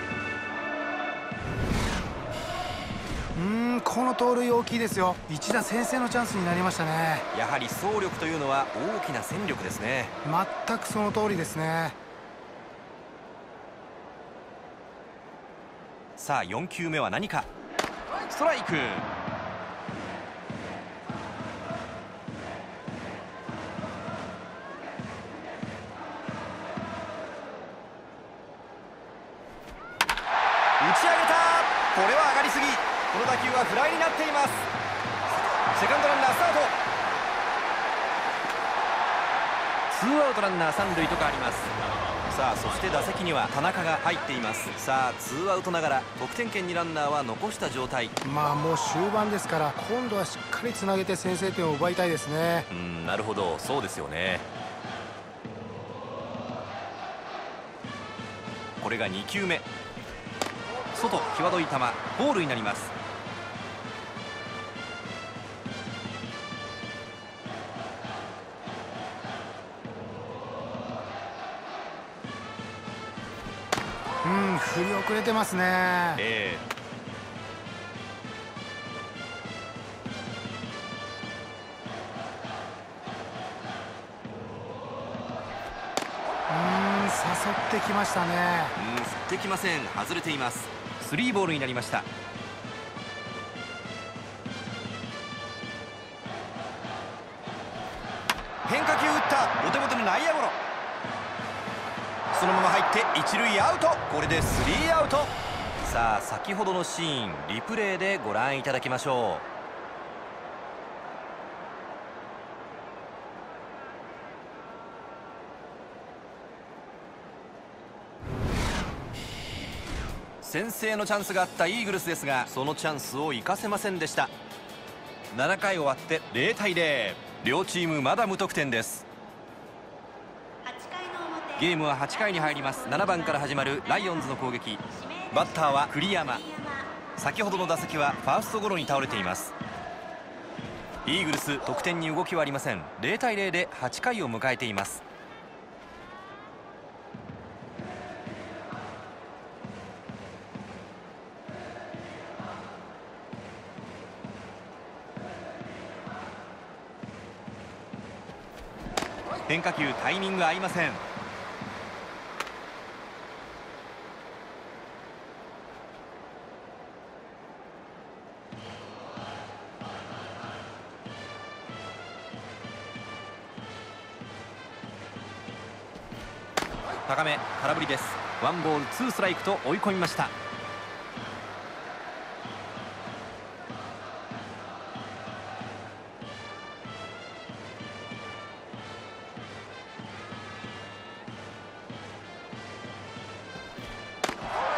この盗塁大きいですよ。一打先制のチャンスになりましたね。 やはり走力というのは大きな戦力ですね。 全くその通りですね。 さあ4球目は何か。ストライク。打ち上げた。これは上がりすぎ。この打球はフライになっています。セカンドランナースタート。ツーアウトランナー三塁と変わります。さあそして打席には田中が入っています。さあツーアウトながら得点圏にランナーは残した状態。 もう終盤ですから、今度はしっかりつなげて先制点を奪いたいですね。 なるほど、そうですよね。これが2球目。外際どい球、ボールになります。 振り遅れてますね。誘ってきましたね。 振ってきません。外れています。3ボールになりました。変化球打った。ボテボテの内野ゴロ。そのまま入って一塁アウト。これで3アウト。さあ先ほどのシーンリプレイでご覧いただきましょう。先制のチャンスがあったイーグルスですが、そのチャンスを生かせませんでした。7回終わって0対0。両チームまだ無得点です。ゲームは8回に入ります。7番から始まるライオンズの攻撃。バッターは栗山。先ほどの打席はファーストゴロに倒れています。イーグルス得点に動きはありません。0対0で8回を迎えています。変化球タイミング合いません。高め空振りです。ワンボールツーストライクと追い込みました。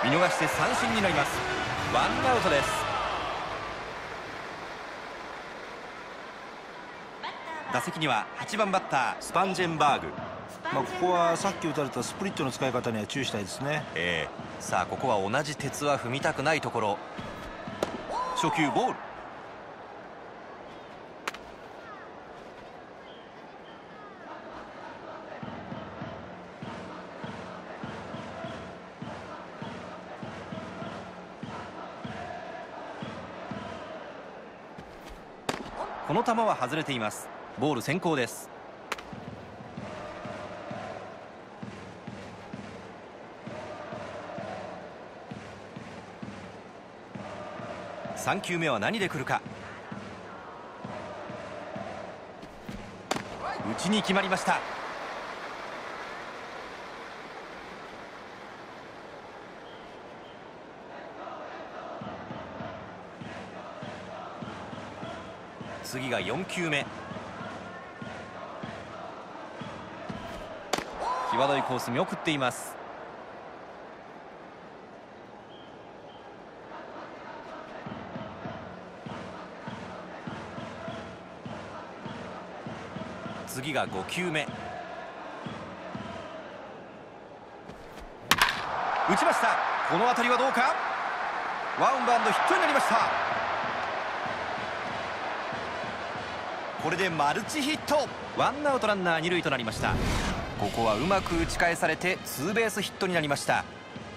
見逃して三振になります。ワンアウトです。打席には8番バッタースパンジェンバーグ。 ここはさっき打たれたスプリットの使い方には注意したいですね。 さあここは同じ鉄は踏みたくないところ。初球ボール。この球は外れています。ボール先行です。3球目は何で来るか。内に決まりました。次が4球目。際どいコース見送っています。次が5球目。打ちました。この当たりはどうか。ワンバウンドヒットになりました。これでマルチヒット。ワンアウトランナー2塁となりました。ここはうまく打ち返されてツーベースヒットになりました。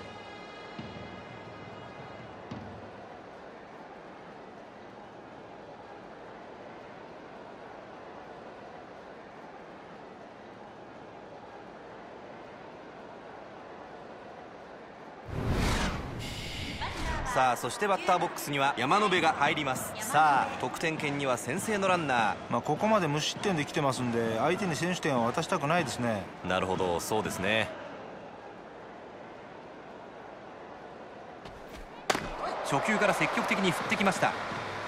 さあそしてバッターボックスには山野辺が入ります。さあ得点圏には先制のランナー。 ここまで無失点で来てますんで、相手に先取点を渡したくないですね。 なるほど、そうですね。初球から積極的に振ってきました。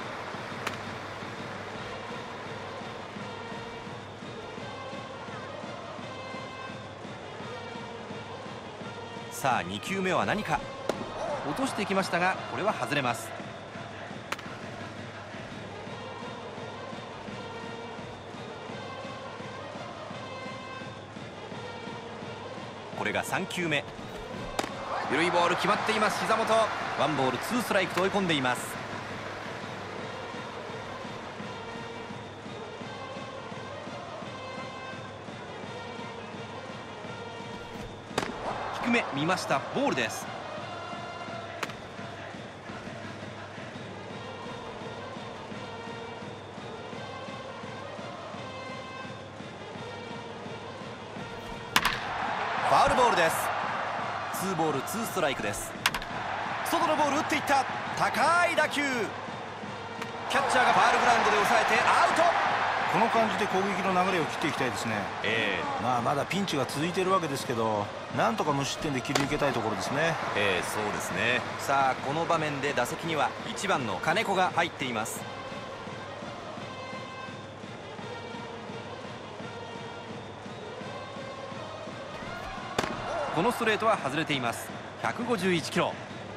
さあ2球目は何か。落としてきましたがこれは外れます。これが3球目。緩いボール決まっています。膝元。ワンボールツーストライクと追い込んでいます。低め見ました。ボールです。ファウルボールです。ツーボールツーストライクです。外のボール打っていった。高い打球。キャッチャーがファウルグラウンドで抑えてアウト。 この感じで攻撃の流れを切っていきたいですね。まだピンチが続いているわけですけど、なんとか無失点で切り抜けたいところですね。 そうですね。さあこの場面で打席には1番の金子が入っています。このストレートは外れています。151キロ。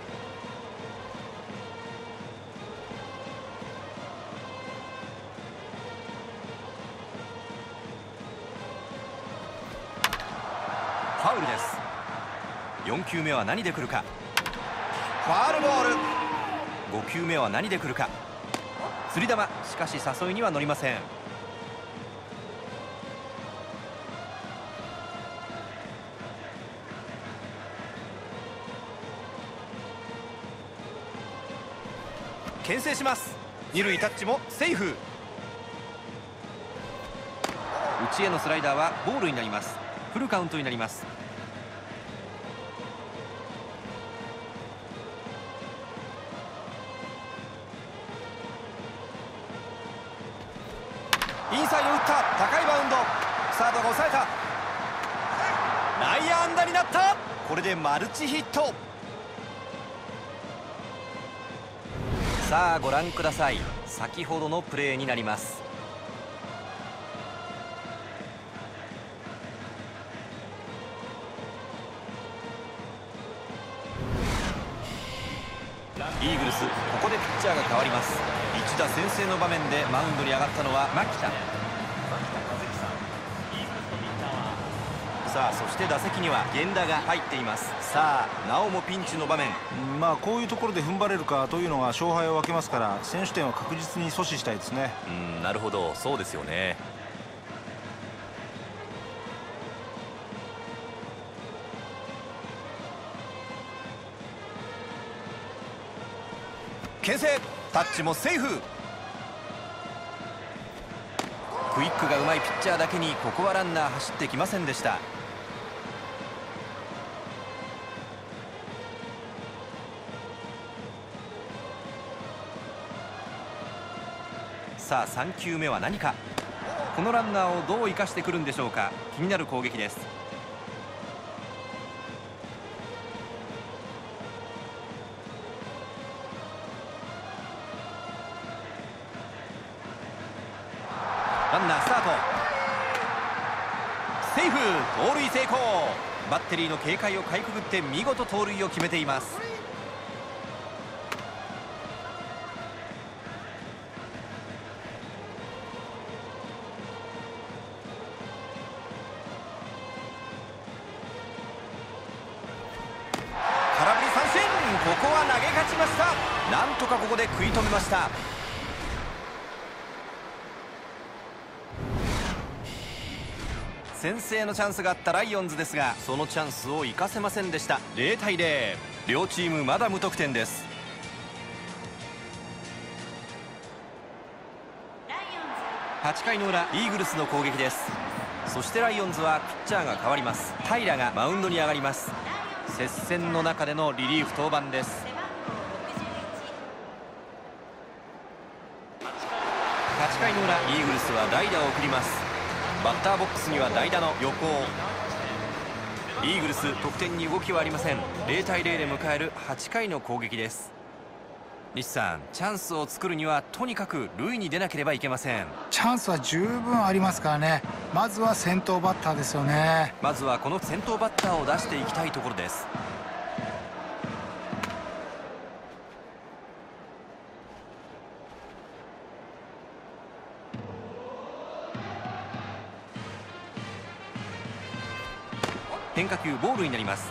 ファウルです。4球目は何で来るか。ファウルボール。5球目は何で来るか。釣り球。しかし誘いには乗りません。牽制します。二塁タッチもセーフ。内へのスライダーはボールになります。フルカウントになります。インサイド打った。高いバウンド。サードが抑えた。内野安打になった。これでマルチヒット。さあご覧ください。先ほどのプレーになります。 イーグルス、ここでピッチャーが変わります。一打先制の場面でマウンドに上がったのは牧田。さあそして打席には源田が入っています。さあなおもピンチの場面。 こういうところで踏ん張れるかというのが勝敗を分けますから、先取点は確実に阻止したいですね。 なるほど、そうですよね。牽制、タッチもセーフ。クイックがうまいピッチャーだけにここはランナー走ってきませんでした。さあ3球目は何か。このランナーをどう生かしてくるんでしょうか。気になる攻撃です。ランナースタート。セーフ、盗塁成功。バッテリーの警戒をかいくぐって見事盗塁を決めています。空振り三振、ここは投げ勝ちました。なんとかここで食い止めました。先制のチャンスがあったライオンズですが、そのチャンスを生かせませんでした。0対0、両チームまだ無得点です。8回の裏、イーグルスの攻撃です。そしてライオンズはピッチャーが変わります。平がマウンドに上がります。接戦の中でのリリーフ登板です。8回の裏、イーグルスは代打を送ります。バッターボックスには代打の横尾。イーグルス得点に動きはありません。0対0で迎える8回の攻撃です。西さん、チャンスを作るにはとにかく塁に出なければいけません。 チャンスは十分ありますからね。まずは先頭バッターですよね。 まずはこの先頭バッターを出していきたいところです。変化球ボールになります。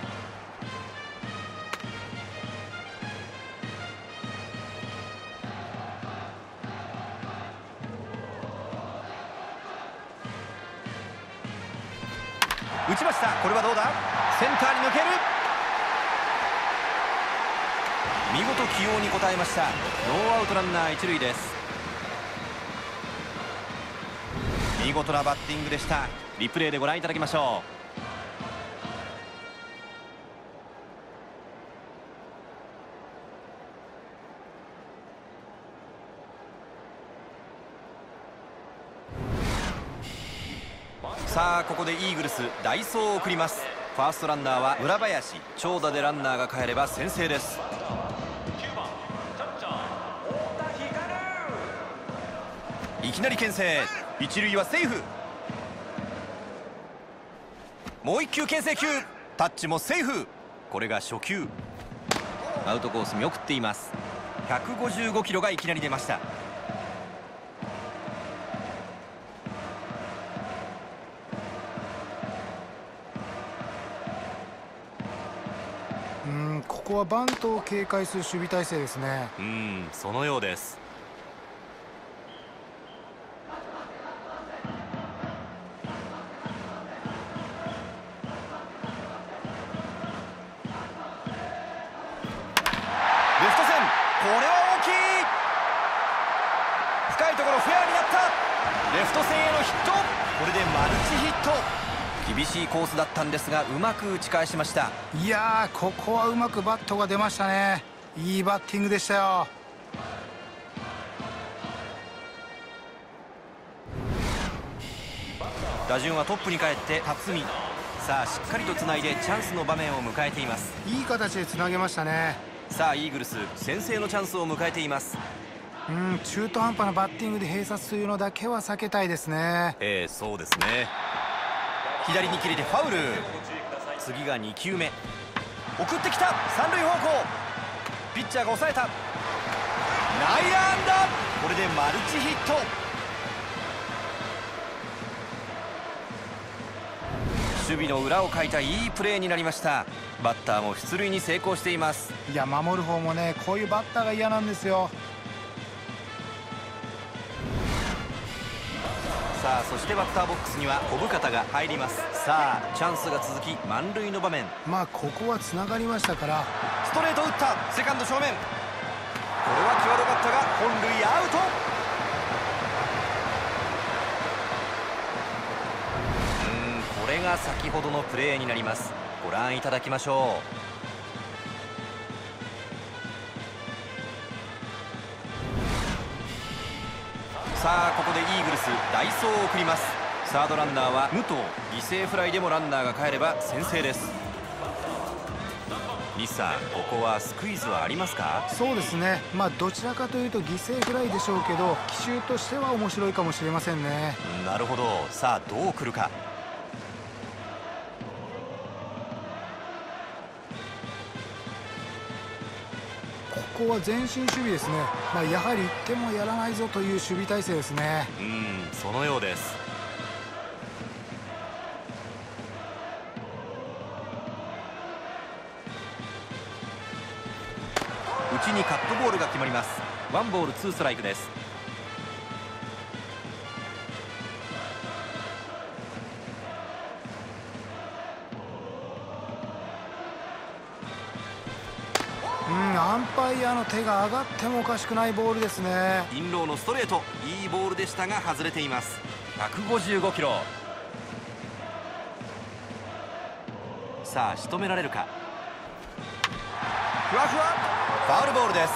打ちました。これはどうだ。センターに抜ける。見事起用に応えました。ノーアウトランナー一塁です。見事なバッティングでした。リプレイでご覧いただきましょう。さあここでイーグルス代走を送ります。ファーストランナーは村林。長打でランナーが帰れば先制です。いきなり牽制。一塁はセーフ。もう一球牽制球。タッチもセーフ。これが初球。アウトコース見送っています。155キロがいきなり出ました。 ここはバントを警戒する守備体制ですね。 そのようです。レフト線、これは大きい。深いところフェアになった。レフト線へのヒット。これでマルチヒット。厳しいコースだったんですがうまく打ち返しました。 いやー、ここはうまくバットが出ましたね。いいバッティングでしたよ。 打順はトップに帰って辰巳。さあしっかりとつないでチャンスの場面を迎えています。 いい形でつなげましたね。 さあイーグルス先制のチャンスを迎えています。 中途半端なバッティングで併殺というのだけは避けたいですね。 そうですね。左に切れてファウル。次が2球目。送ってきた。三塁方向。 ピッチャーが抑えた。内野安打、これでマルチヒット。守備の裏をかいたいいプレーになりました。バッターも出塁に成功しています。 いや、守る方もね、こういうバッターが嫌なんですよ。 さあ、そしてバッターボックスには小深田が入ります。さあ、チャンスが続き満塁の場面。 ここはつながりましたから。 ストレート打った。セカンド正面、これは際どかったが本塁アウト。これが先ほどのプレーになります。ご覧いただきましょう。さあ、ここでイーグルス代走を送ります。サードランナーは武藤。犠牲フライでもランナーが帰れば先制です。西さん、ここはスクイズはありますか？ そうですね、どちらかというと犠牲フライでしょうけど、奇襲としては面白いかもしれませんね。 なるほど。さあ、どう来るか。 ここは前進守備ですね。やはり1点もやらないぞという守備体制ですね。 そのようです。内にカットボールが決まります。ワンボールツーストライクです。 アンパイアの手が上がってもおかしくないボールですね。 インローのストレート、いいボールでしたが外れています。155キロ。さあ、仕留められるか。ふわふわ、ファウルボールです。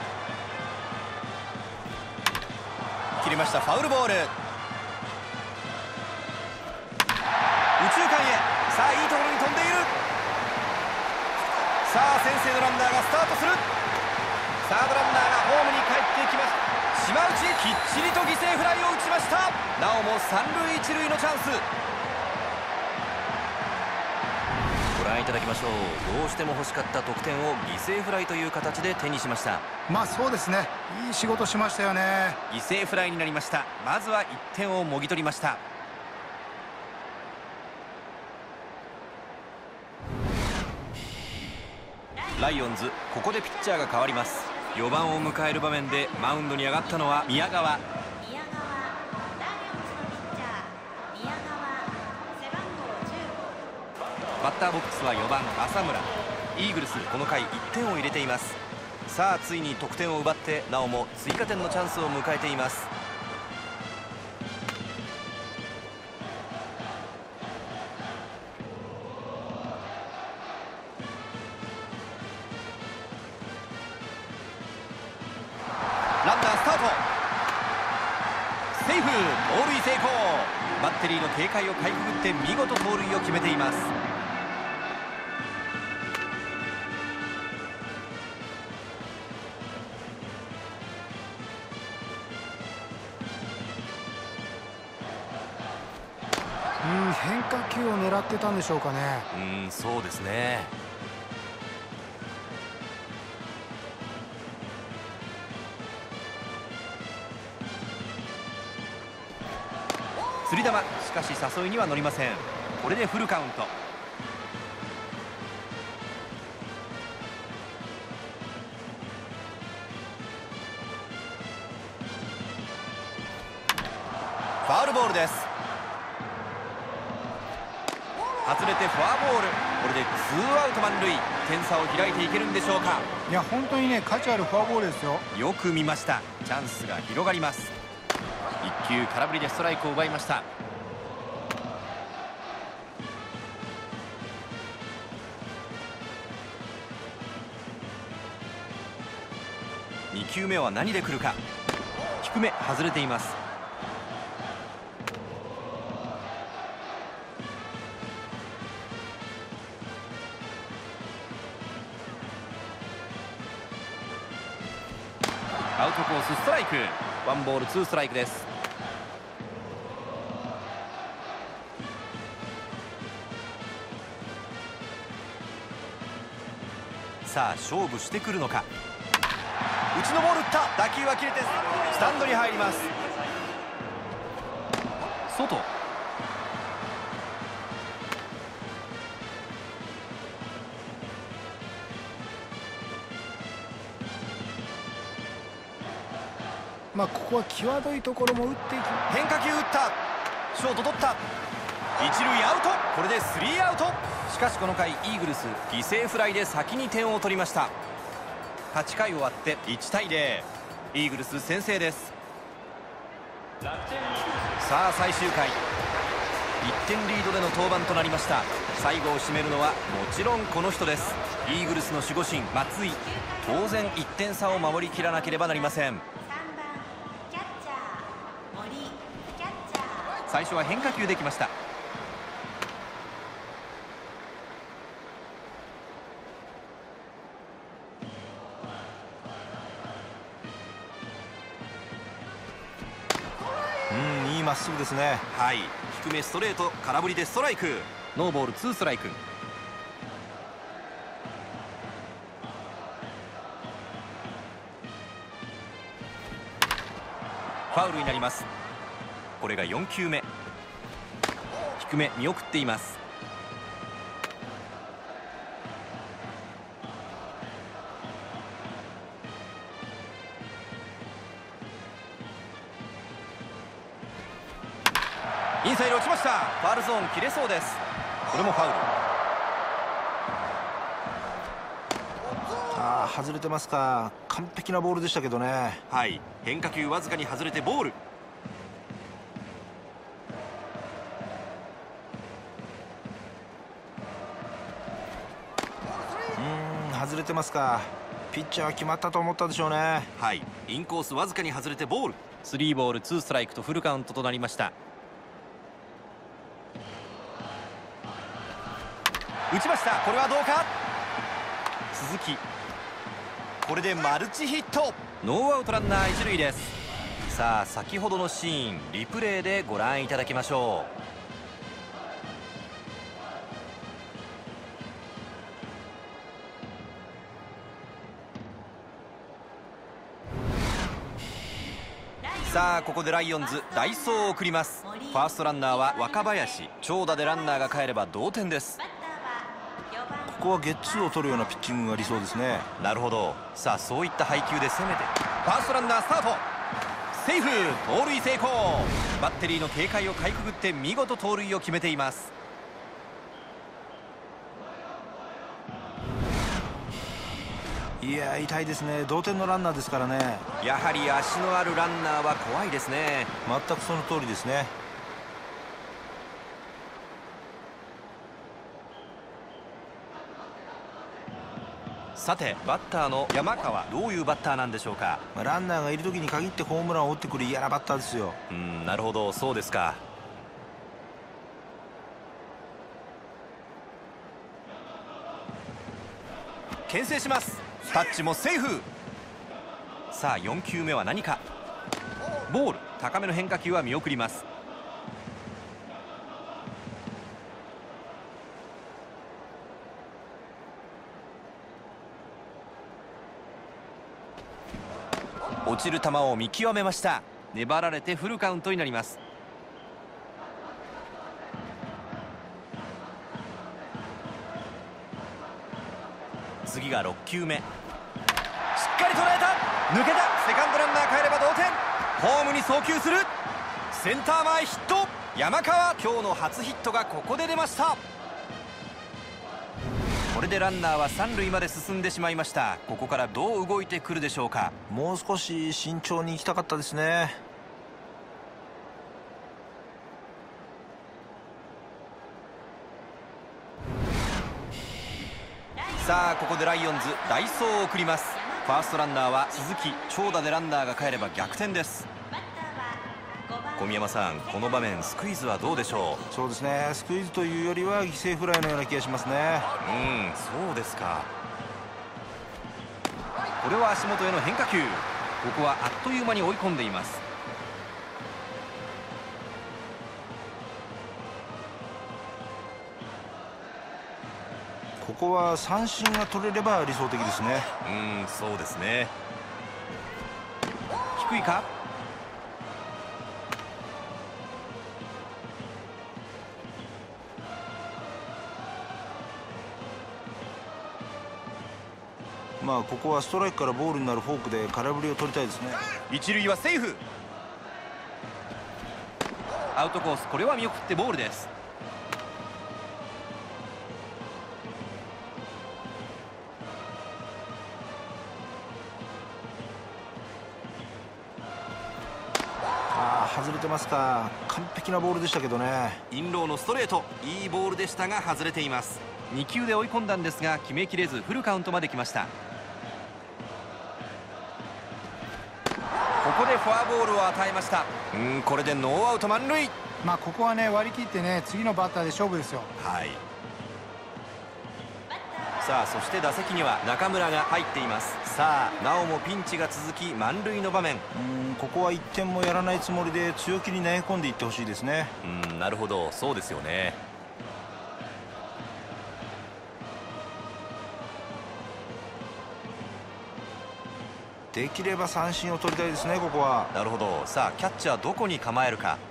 切りました。ファウルボール。右中間へ。さあ、いいところに飛んでいる。さあ、先制のランナーがスタートする。サードランナーがホームに帰ってきました。島内、きっちりと犠牲フライを打ちました。なおも三塁一塁のチャンス。ご覧いただきましょう。どうしても欲しかった得点を犠牲フライという形で手にしました。 そうですね、いい仕事しましたよね。 犠牲フライになりました。まずは1点をもぎ取りました。ライオンズ、ここでピッチャーが変わります。4番を迎える場面でマウンドに上がったのは宮川。バッターボックスは4番浅村。イーグルス、この回1点を入れています。さあ、ついに得点を奪ってなおも追加点のチャンスを迎えています。ランナースタート。セーフ、盗塁成功。バッテリーの警戒をかいくぐって見事盗塁を決めています。 変化球を狙ってたんでしょうかね。 そうですね。釣り球、しかし誘いには乗りません。これでフルカウント。ファウルボールです。外れてフォアボール。これで2アウト満塁。点差を開いていけるんでしょうか。 いや、本当にね、価値あるフォアボールですよ。 よく見ました。チャンスが広がります。1球空振りでストライクを奪いました。2球目は何で来るか。低め、外れています。アウトコース、ストライク。ワンボールツーストライクです。 さあ勝負してくるのか。内のボール打った。打球は切れてスタンドに入ります。外。 ここは際どいところも打っていく。 変化球打った。ショート取った。一塁アウト。これでスリーアウト。しかしこの回イーグルス犠牲フライで先に点を取りました。8回終わって1対0、イーグルス先制です。さあ最終回、1点リードでの登板となりました。最後を締めるのはもちろんこの人です。イーグルスの守護神松井、当然1点差を守りきらなければなりません。最初は変化球できました。 いいまっすぐですね。 はい、低めストレート、空振りでストライク。ノーボール2ストライク。ファウルになります。これが4球目。低め見送っています。インサイド落ちました。ファウルゾーン切れそうです。これもファウル。 外れてますか。完璧なボールでしたけどね。 はい、変化球わずかに外れてボール。 外れてますか。ピッチャーは決まったと思ったでしょうね。 はい、インコースわずかに外れてボール。3ボール2ストライクとフルカウントとなりました。打ちました。これはどうか。鈴木、これでマルチヒット。ノーアウトランナー一塁です。さあ先ほどのシーンリプレイでご覧いただきましょう。さあここでライオンズ代走を送ります。ファーストランナーは若林、長打でランナーが帰れば同点です。 ここはゲッツーを取るようなピッチングが理想ですね。 なるほど。さあそういった配球で攻めて、ファーストランナースタート、セーフ、盗塁成功。バッテリーの警戒をかいくぐって見事盗塁を決めています。 いや痛いですね。同点のランナーですからね。 やはり足のあるランナーは怖いですね。 全くその通りですね。 さてバッターの山川、どういうバッターなんでしょうか。 ランナーがいる時に限ってホームランを打ってくる嫌なバッターですよ。 なるほど、そうですか。牽制します。タッチもセーフ。さあ4球目は何か。ボール、高めの変化球は見送ります。落ちる球を見極めました。粘られてフルカウントになります。次が6球目。しっかり捉えた。抜けた。セカンドランナー帰れば同点。ホームに送球する。センター前ヒット。山川、今日の初ヒットがここで出ました。これでランナーは3塁まで進んでしまいました。ここからどう動いてくるでしょうか。 もう少し慎重に行きたかったですね。 さあここでライオンズ代走を送ります。ファーストランナーは鈴木、長打でランナーが帰れば逆転です。小宮山さん、この場面スクイズはどうでしょう。 そうですね、スクイズというよりは犠牲フライのような気がしますね。 そうですか。これは足元への変化球。ここはあっという間に追い込んでいます。 ここは三振が取れれば理想的ですね。 そうですね。低いか。 まあここはストライクからボールになるフォークで空振りを取りたいですね。 一塁はセーフ。アウトコース、これは見送ってボールです。 外れてますか。完璧なボールでしたけどね。 インローのストレート、いいボールでしたが外れています。2球で追い込んだんですが決めきれずフルカウントまで来ました。ここでフォアボールを与えました。これでノーアウト満塁。 まあここはね割り切ってね次のバッターで勝負ですよ。 はい。さあそして打席には中村が入っています。さあなおもピンチが続き満塁の場面。 ここは1点もやらないつもりで強気に投げ込んでいってほしいですね。 なるほど、そうですよね。 できれば三振を取りたいですね、ここは。 なるほど。さあキャッチャーどこに構えるか。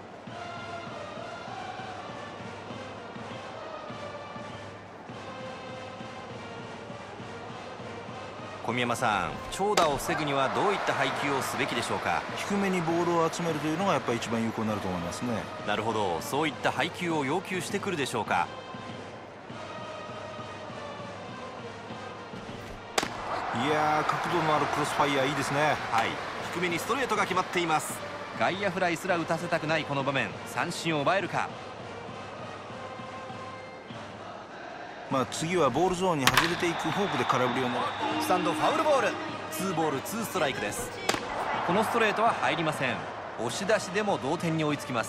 小宮山さん、長打を防ぐにはどういった配球をすべきでしょうか。 低めにボールを集めるというのがやっぱり一番有効になると思いますね。 なるほど、そういった配球を要求してくるでしょうか。 いやー、角度のあるクロスファイヤーいいですね。 はい、低めにストレートが決まっています。外野フライすら打たせたくないこの場面、三振を奪えるか。 まあ次はボールゾーンに外れていくフォークで空振りを狙う。 スタンドファウルボール。2ボール2ストライクです。このストレートは入りません。押し出しでも同点に追いつきます。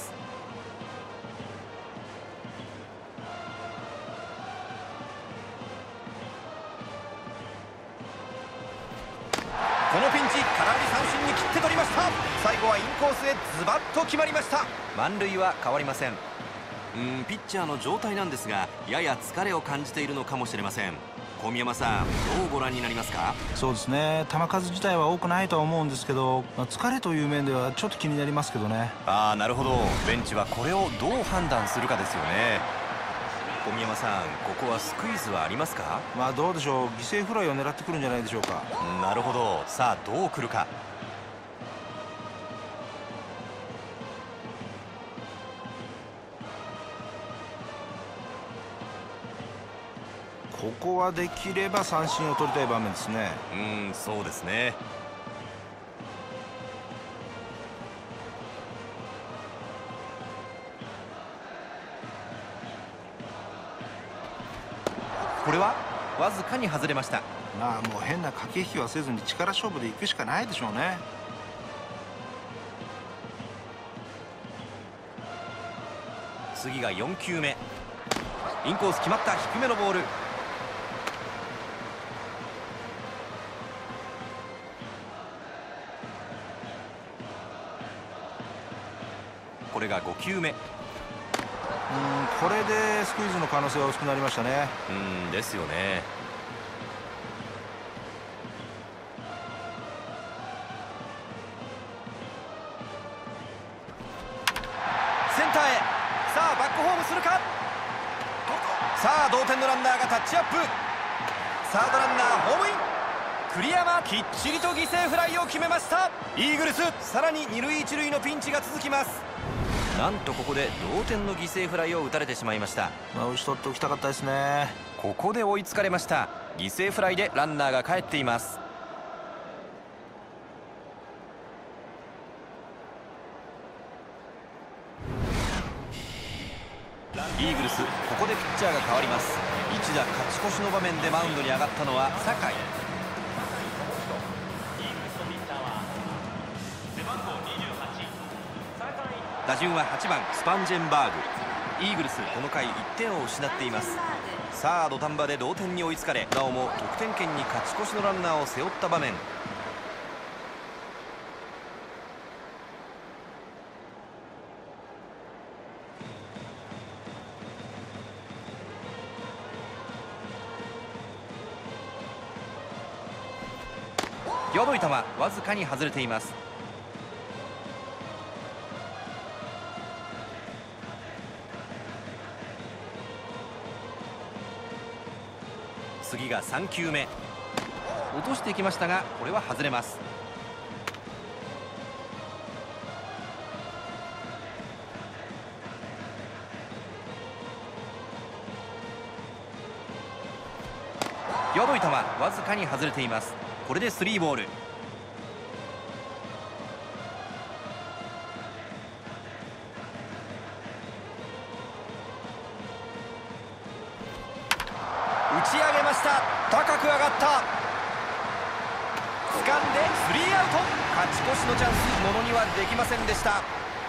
このピンチ、空振り三振に切って取りました。最後はインコースへズバッと決まりました。満塁は変わりません。ピッチャーの状態なんですがやや疲れを感じているのかもしれません。小宮山さん、どうご覧になりますか。 そうですね、球数自体は多くないとは思うんですけど、疲れという面ではちょっと気になりますけどね。 なるほど。ベンチはこれをどう判断するかですよね。小宮山さん、ここはスクイズはありますか。 まあどうでしょう、犠牲フライを狙ってくるんじゃないでしょうか。 なるほど。さあどう来るか。 ここはできれば三振を取りたい場面ですね。 そうですね。これはわずかに外れました。 まあもう変な駆け引きはせずに力勝負でいくしかないでしょうね。 次が4球目。インコース決まった。低めのボール。これが5球目。 これでスクイズの可能性は薄くなりましたね。 ですよね。センターへ。さあバックホームするか。さあ同点のランナーがタッチアップ。サードランナーホームイン。栗山きっちりと犠牲フライを決めました。イーグルス、さらに二塁一塁のピンチが続きます。なんとここで同点の犠牲フライを打たれてしまいました。 打ち取っておきたかったですね。 ここで追いつかれました。犠牲フライでランナーが帰っています。イーグルス、ここでピッチャーが変わります。一打勝ち越しの場面でマウンドに上がったのは酒井。打順は8番スパンジェンバーグ。イーグルス、この回1点を失っています。さあ土壇場で同点に追いつかれ、なおも得点圏に勝ち越しのランナーを背負った場面。 際どい球、わずかに外れています。次が3球目、落としてきましたがこれは外れます。際どい球、わずかに外れています。これで3ボール。打ち上げました。高く上がった。掴んで3アウト。勝ち越しのチャンス、ものにはできませんでした。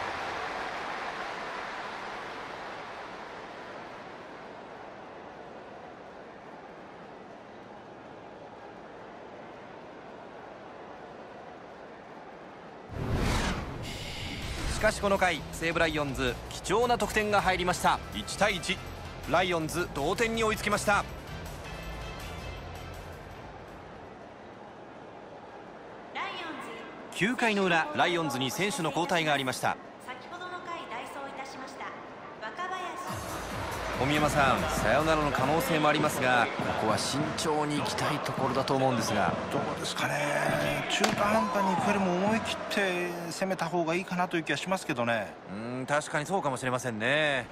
しかしこの回、西武ライオンズ貴重な得点が入りました。1対1、ライオンズ同点に追いつきました。9回の裏、ライオンズに選手の交代がありました。 先ほどの回代走いたしました若林。 小宮山さん、サヨナラの可能性もありますが、ここは慎重にいきたいところだと思うんですが。 どうですかね。中途半端にいくよりも思い切って攻めた方がいいかなという気がしますけどね。 確かにそうかもしれませんね。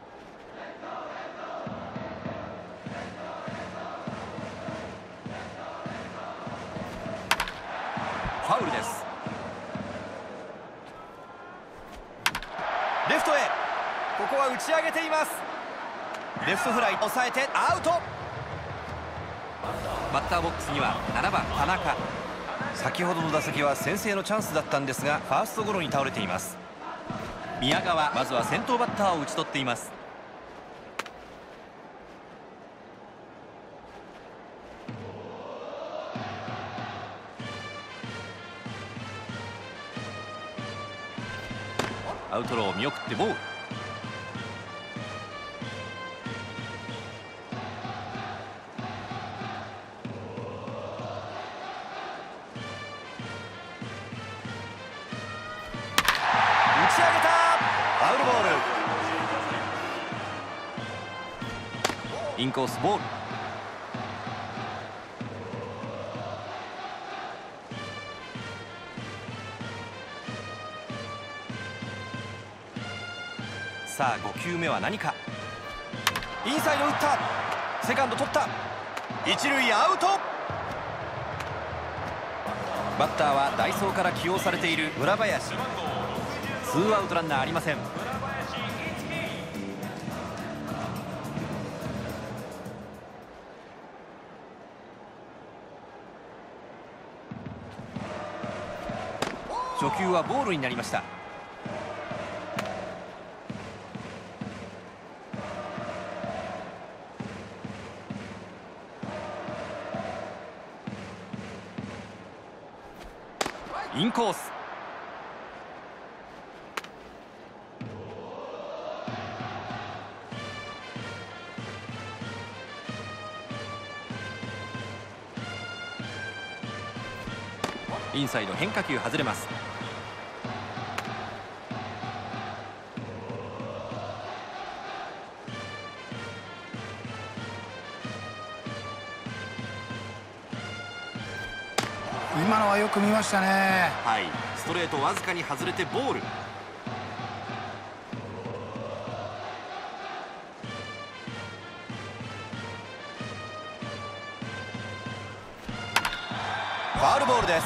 ファウルです。レフトへ、ここは打ち上げています。レフトフライ、抑えてアウト。バッターボックスには7番田中。先ほどの打席は先制のチャンスだったんですが、ファーストゴロに倒れています。宮川、まずは先頭バッターを打ち取っています。アウトロー見送ってボール。インコースボール。さあ5球目は何か。インサイド打った。セカンド取った。一塁アウト。バッターは代走から起用されている村林。ツーアウトランナーありません。初球はボールになりました。インコース。インサイド変化球外れます。 今のはよく見ましたね。 はい、ストレートわずかに外れてボール。ファウルボールです。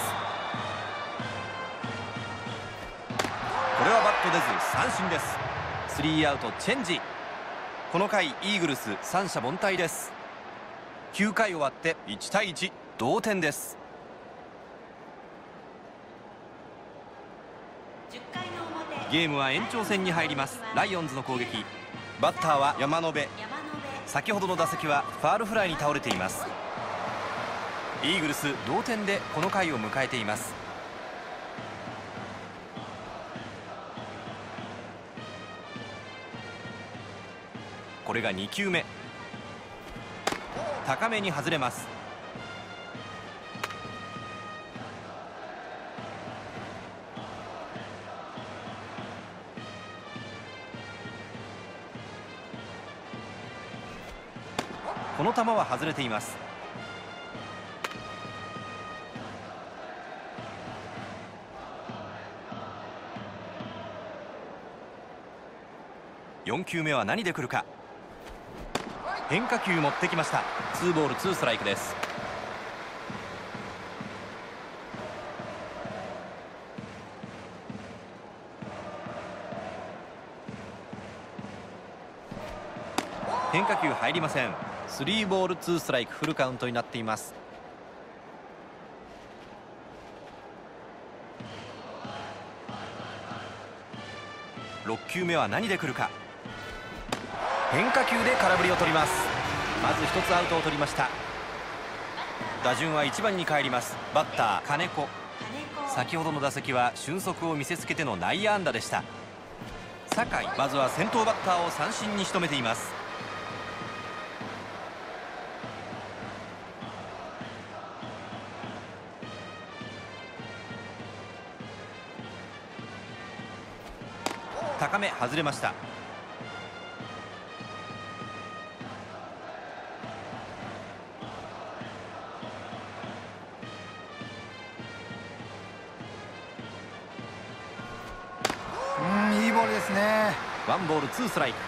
これはバット出ず三振です。スリーアウトチェンジ。この回イーグルス三者凡退です。9回終わって1対1、同点です。ゲームは延長戦に入ります。ライオンズの攻撃。バッターは山野辺。先ほどの打席はファウルフライに倒れています。イーグルス同点でこの回を迎えています。これが2球目。高めに外れます。 この球は外れています。4球目は何で来るか。変化球持ってきました。2ボール2ストライクです。変化球入りません。3ボール2ストライク、フルカウントになっています。6球目は何で来るか。変化球で空振りを取ります。まず1つアウトを取りました。打順は1番に帰ります。バッター金子。先ほどの打席は俊足を見せつけての内野安打でした。酒井、まずは先頭バッターを三振に仕留めています。高め外れました。 いいボールですね。 1ボール2ストライク。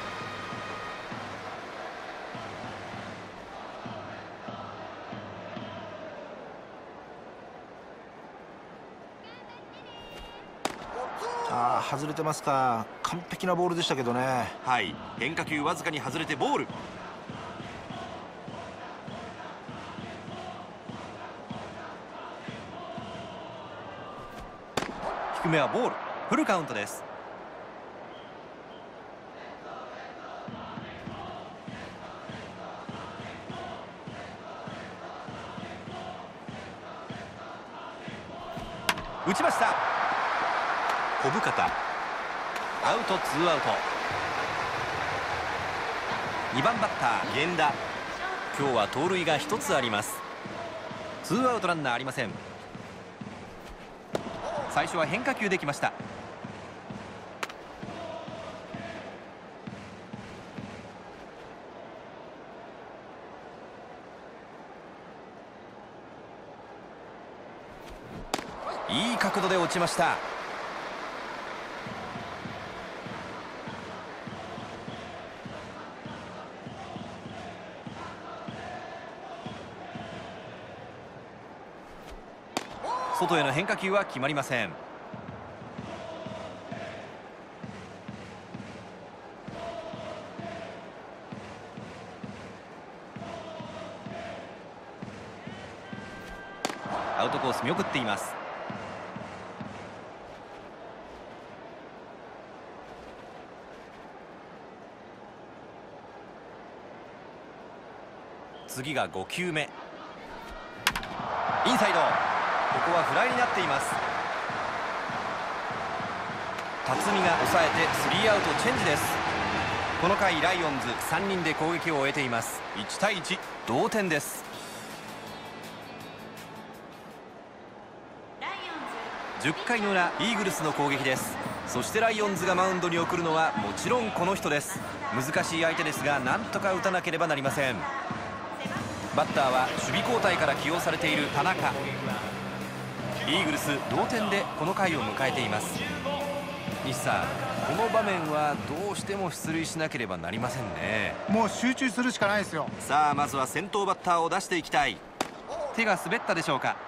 外れてますか。完璧なボールでしたけどね。 はい、変化球わずかに外れてボール。低めはボール。フルカウントです。打ちました。小深田、アウト2アウト。2番バッター源田、今日は盗塁が1つあります。2アウトランナーありません。最初は変化球できました。いい角度で落ちました。外への変化球は決まりません。アウトコース見送っています。次が5球目。インサイド。ここはフライになっています。辰巳が抑えて3アウトチェンジです。この回ライオンズ3人で攻撃を終えています。1対1、同点です。10回の裏、イーグルスの攻撃です。そしてライオンズがマウンドに送るのはもちろんこの人です。難しい相手ですが、なんとか打たなければなりません。バッターは守備交代から起用されている田中。イーグルス同点でこの回を迎えています。西さん、この場面はどうしても出塁しなければなりませんね。 もう集中するしかないですよ。 さあ、まずは先頭バッターを出していきたい。手が滑ったでしょうか。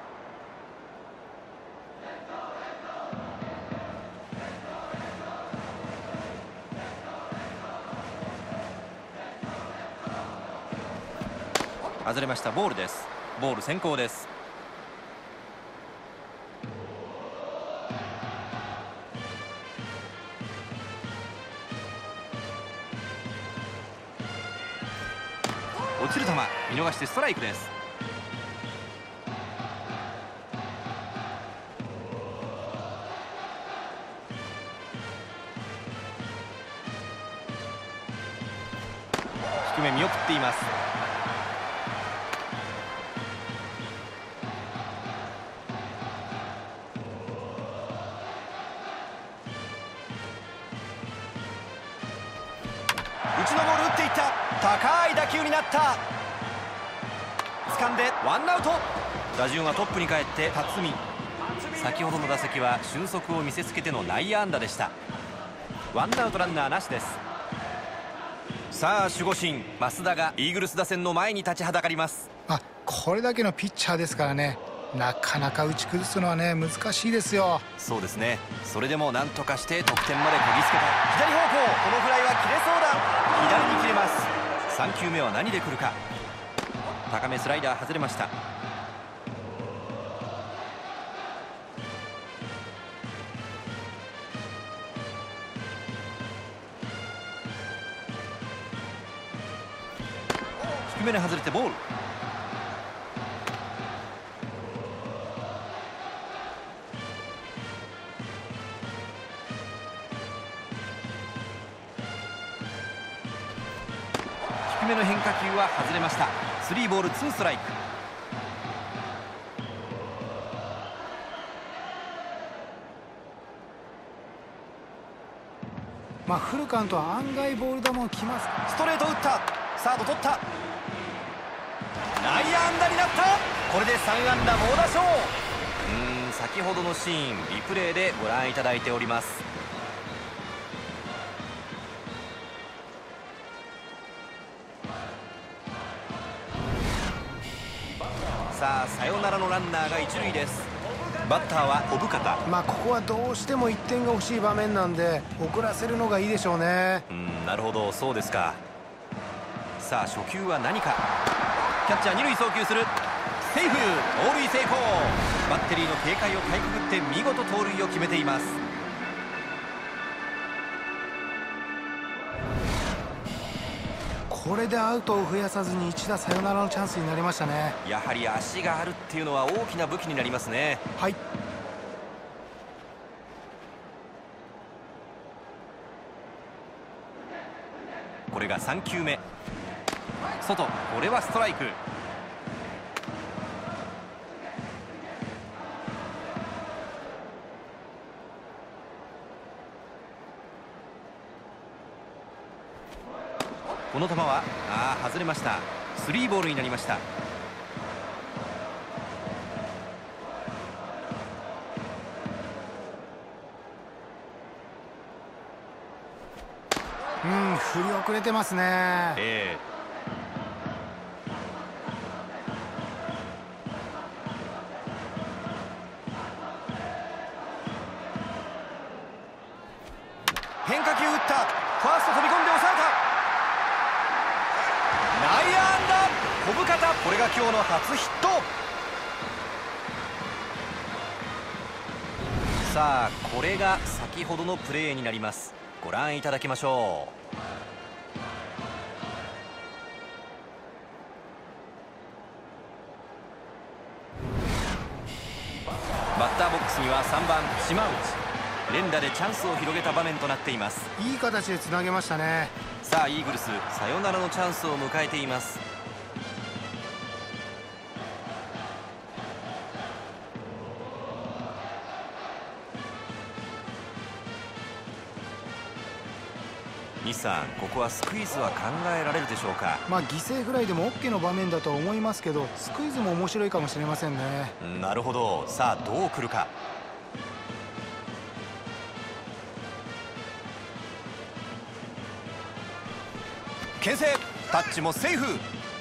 外れました。ボールです。ボール先行です。落ちる球見逃してストライクです。低め見送っています。内のボール打っていった。高い打球。 球になった。掴んでワンアウト。打順はトップに帰って辰巳。先ほどの打席は俊足を見せつけての内野安打でした。ワンアウトランナーなしです。さあ守護神増田がイーグルス打線の前に立ちはだかります。 これだけのピッチャーですからね、なかなか打ち崩すのはね難しいですよ。 そうですね。それでも何とかして得点までこぎつけた。左方向、このフライは切れそうだ。左に切れます。3球目は何で来るか。高めスライダー外れました。低めに外れてボール。低めの変化球は外れました。3ボール2ストライク。 フルカウントは案外ボール球も来ます。 ストレート打った。サード取った。内野安打になった。これで3安打猛打賞。先ほどのシーンリプレイでご覧いただいております。さあサヨナラのランナーが一塁です。バッターは小深田。 ここはどうしても1点が欲しい場面なんで送らせるのがいいでしょうね。 なるほど、そうですか。さあ初球は何か。キャッチャー二塁送球する。セーフ。盗塁成功。バッテリーの警戒をかいくぐって見事盗塁を決めています。 これでアウトを増やさずに一打サヨナラのチャンスになりましたね。 やはり足があるっていうのは大きな武器になりますね。 はい。 これが3球目。外、これはストライク。この球は外れました。3ボールになりました。 振り遅れてますね。 変化球打った。ファースト飛び込んで抑えた。内野安打。小深田、これが今日の初ヒット。さあこれが先ほどのプレーになります。ご覧いただきましょう。バッターボックスには3番島内。連打でチャンスを広げた場面となっています。 いい形でつなげましたね。 さあイーグルスサヨナラのチャンスを迎えています。西さん、ここはスクイズは考えられるでしょうか。 犠牲フライでも OK の場面だと思いますけど、スクイズも面白いかもしれませんね。 なるほど。さあどう来るか。牽制。タッチもセーフ。走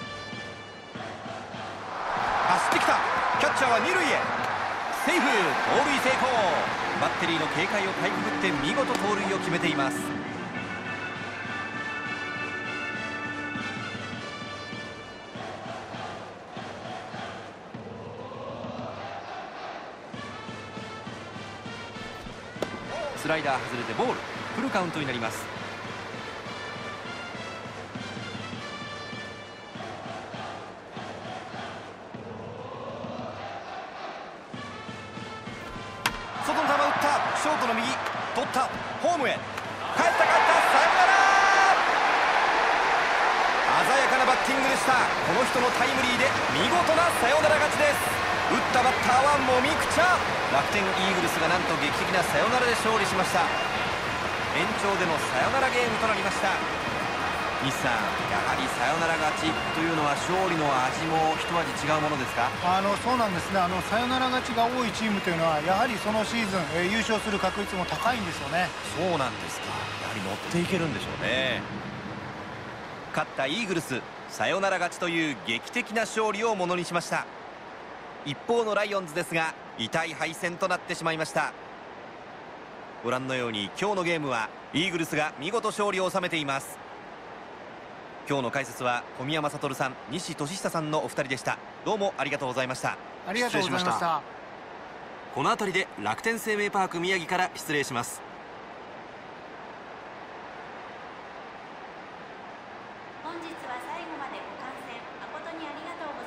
ってきた。キャッチャーは二塁へ。セーフ。盗塁成功。バッテリーの警戒をかいくぐって見事盗塁を決めています。スライダー外れてボール。フルカウントになります。外の球打った。ショートの右取った。ホームへ帰った。サヨナラ。鮮やかなバッティングでした。この人のタイムリーで見事なサヨナラ勝ちです。打ったバッターはもみくちゃ。楽天イーグルスがなんと劇的なサヨナラで勝利しました。延長でのサヨナラゲームとなりました。 西さん、やはりサヨナラ勝ちというのは勝利の味も一味違うものですか？ そうなんですね。サヨナラ勝ちが多いチームというのはやはりそのシーズン、優勝する確率も高いんですよね。 そうなんですか。やはり乗っていけるんでしょうね。勝ったイーグルス、サヨナラ勝ちという劇的な勝利をものにしました。一方のライオンズですが、痛い敗戦となってしまいました。ご覧のように今日のゲームはイーグルスが見事勝利を収めています。今日の解説は小宮山悟さん、西俊久さんのお二人でした。どうもありがとうございました。 ありがとうございました。 この辺りで楽天生命パーク宮城から失礼します。 本日は最後までご観戦誠にありがとうございました。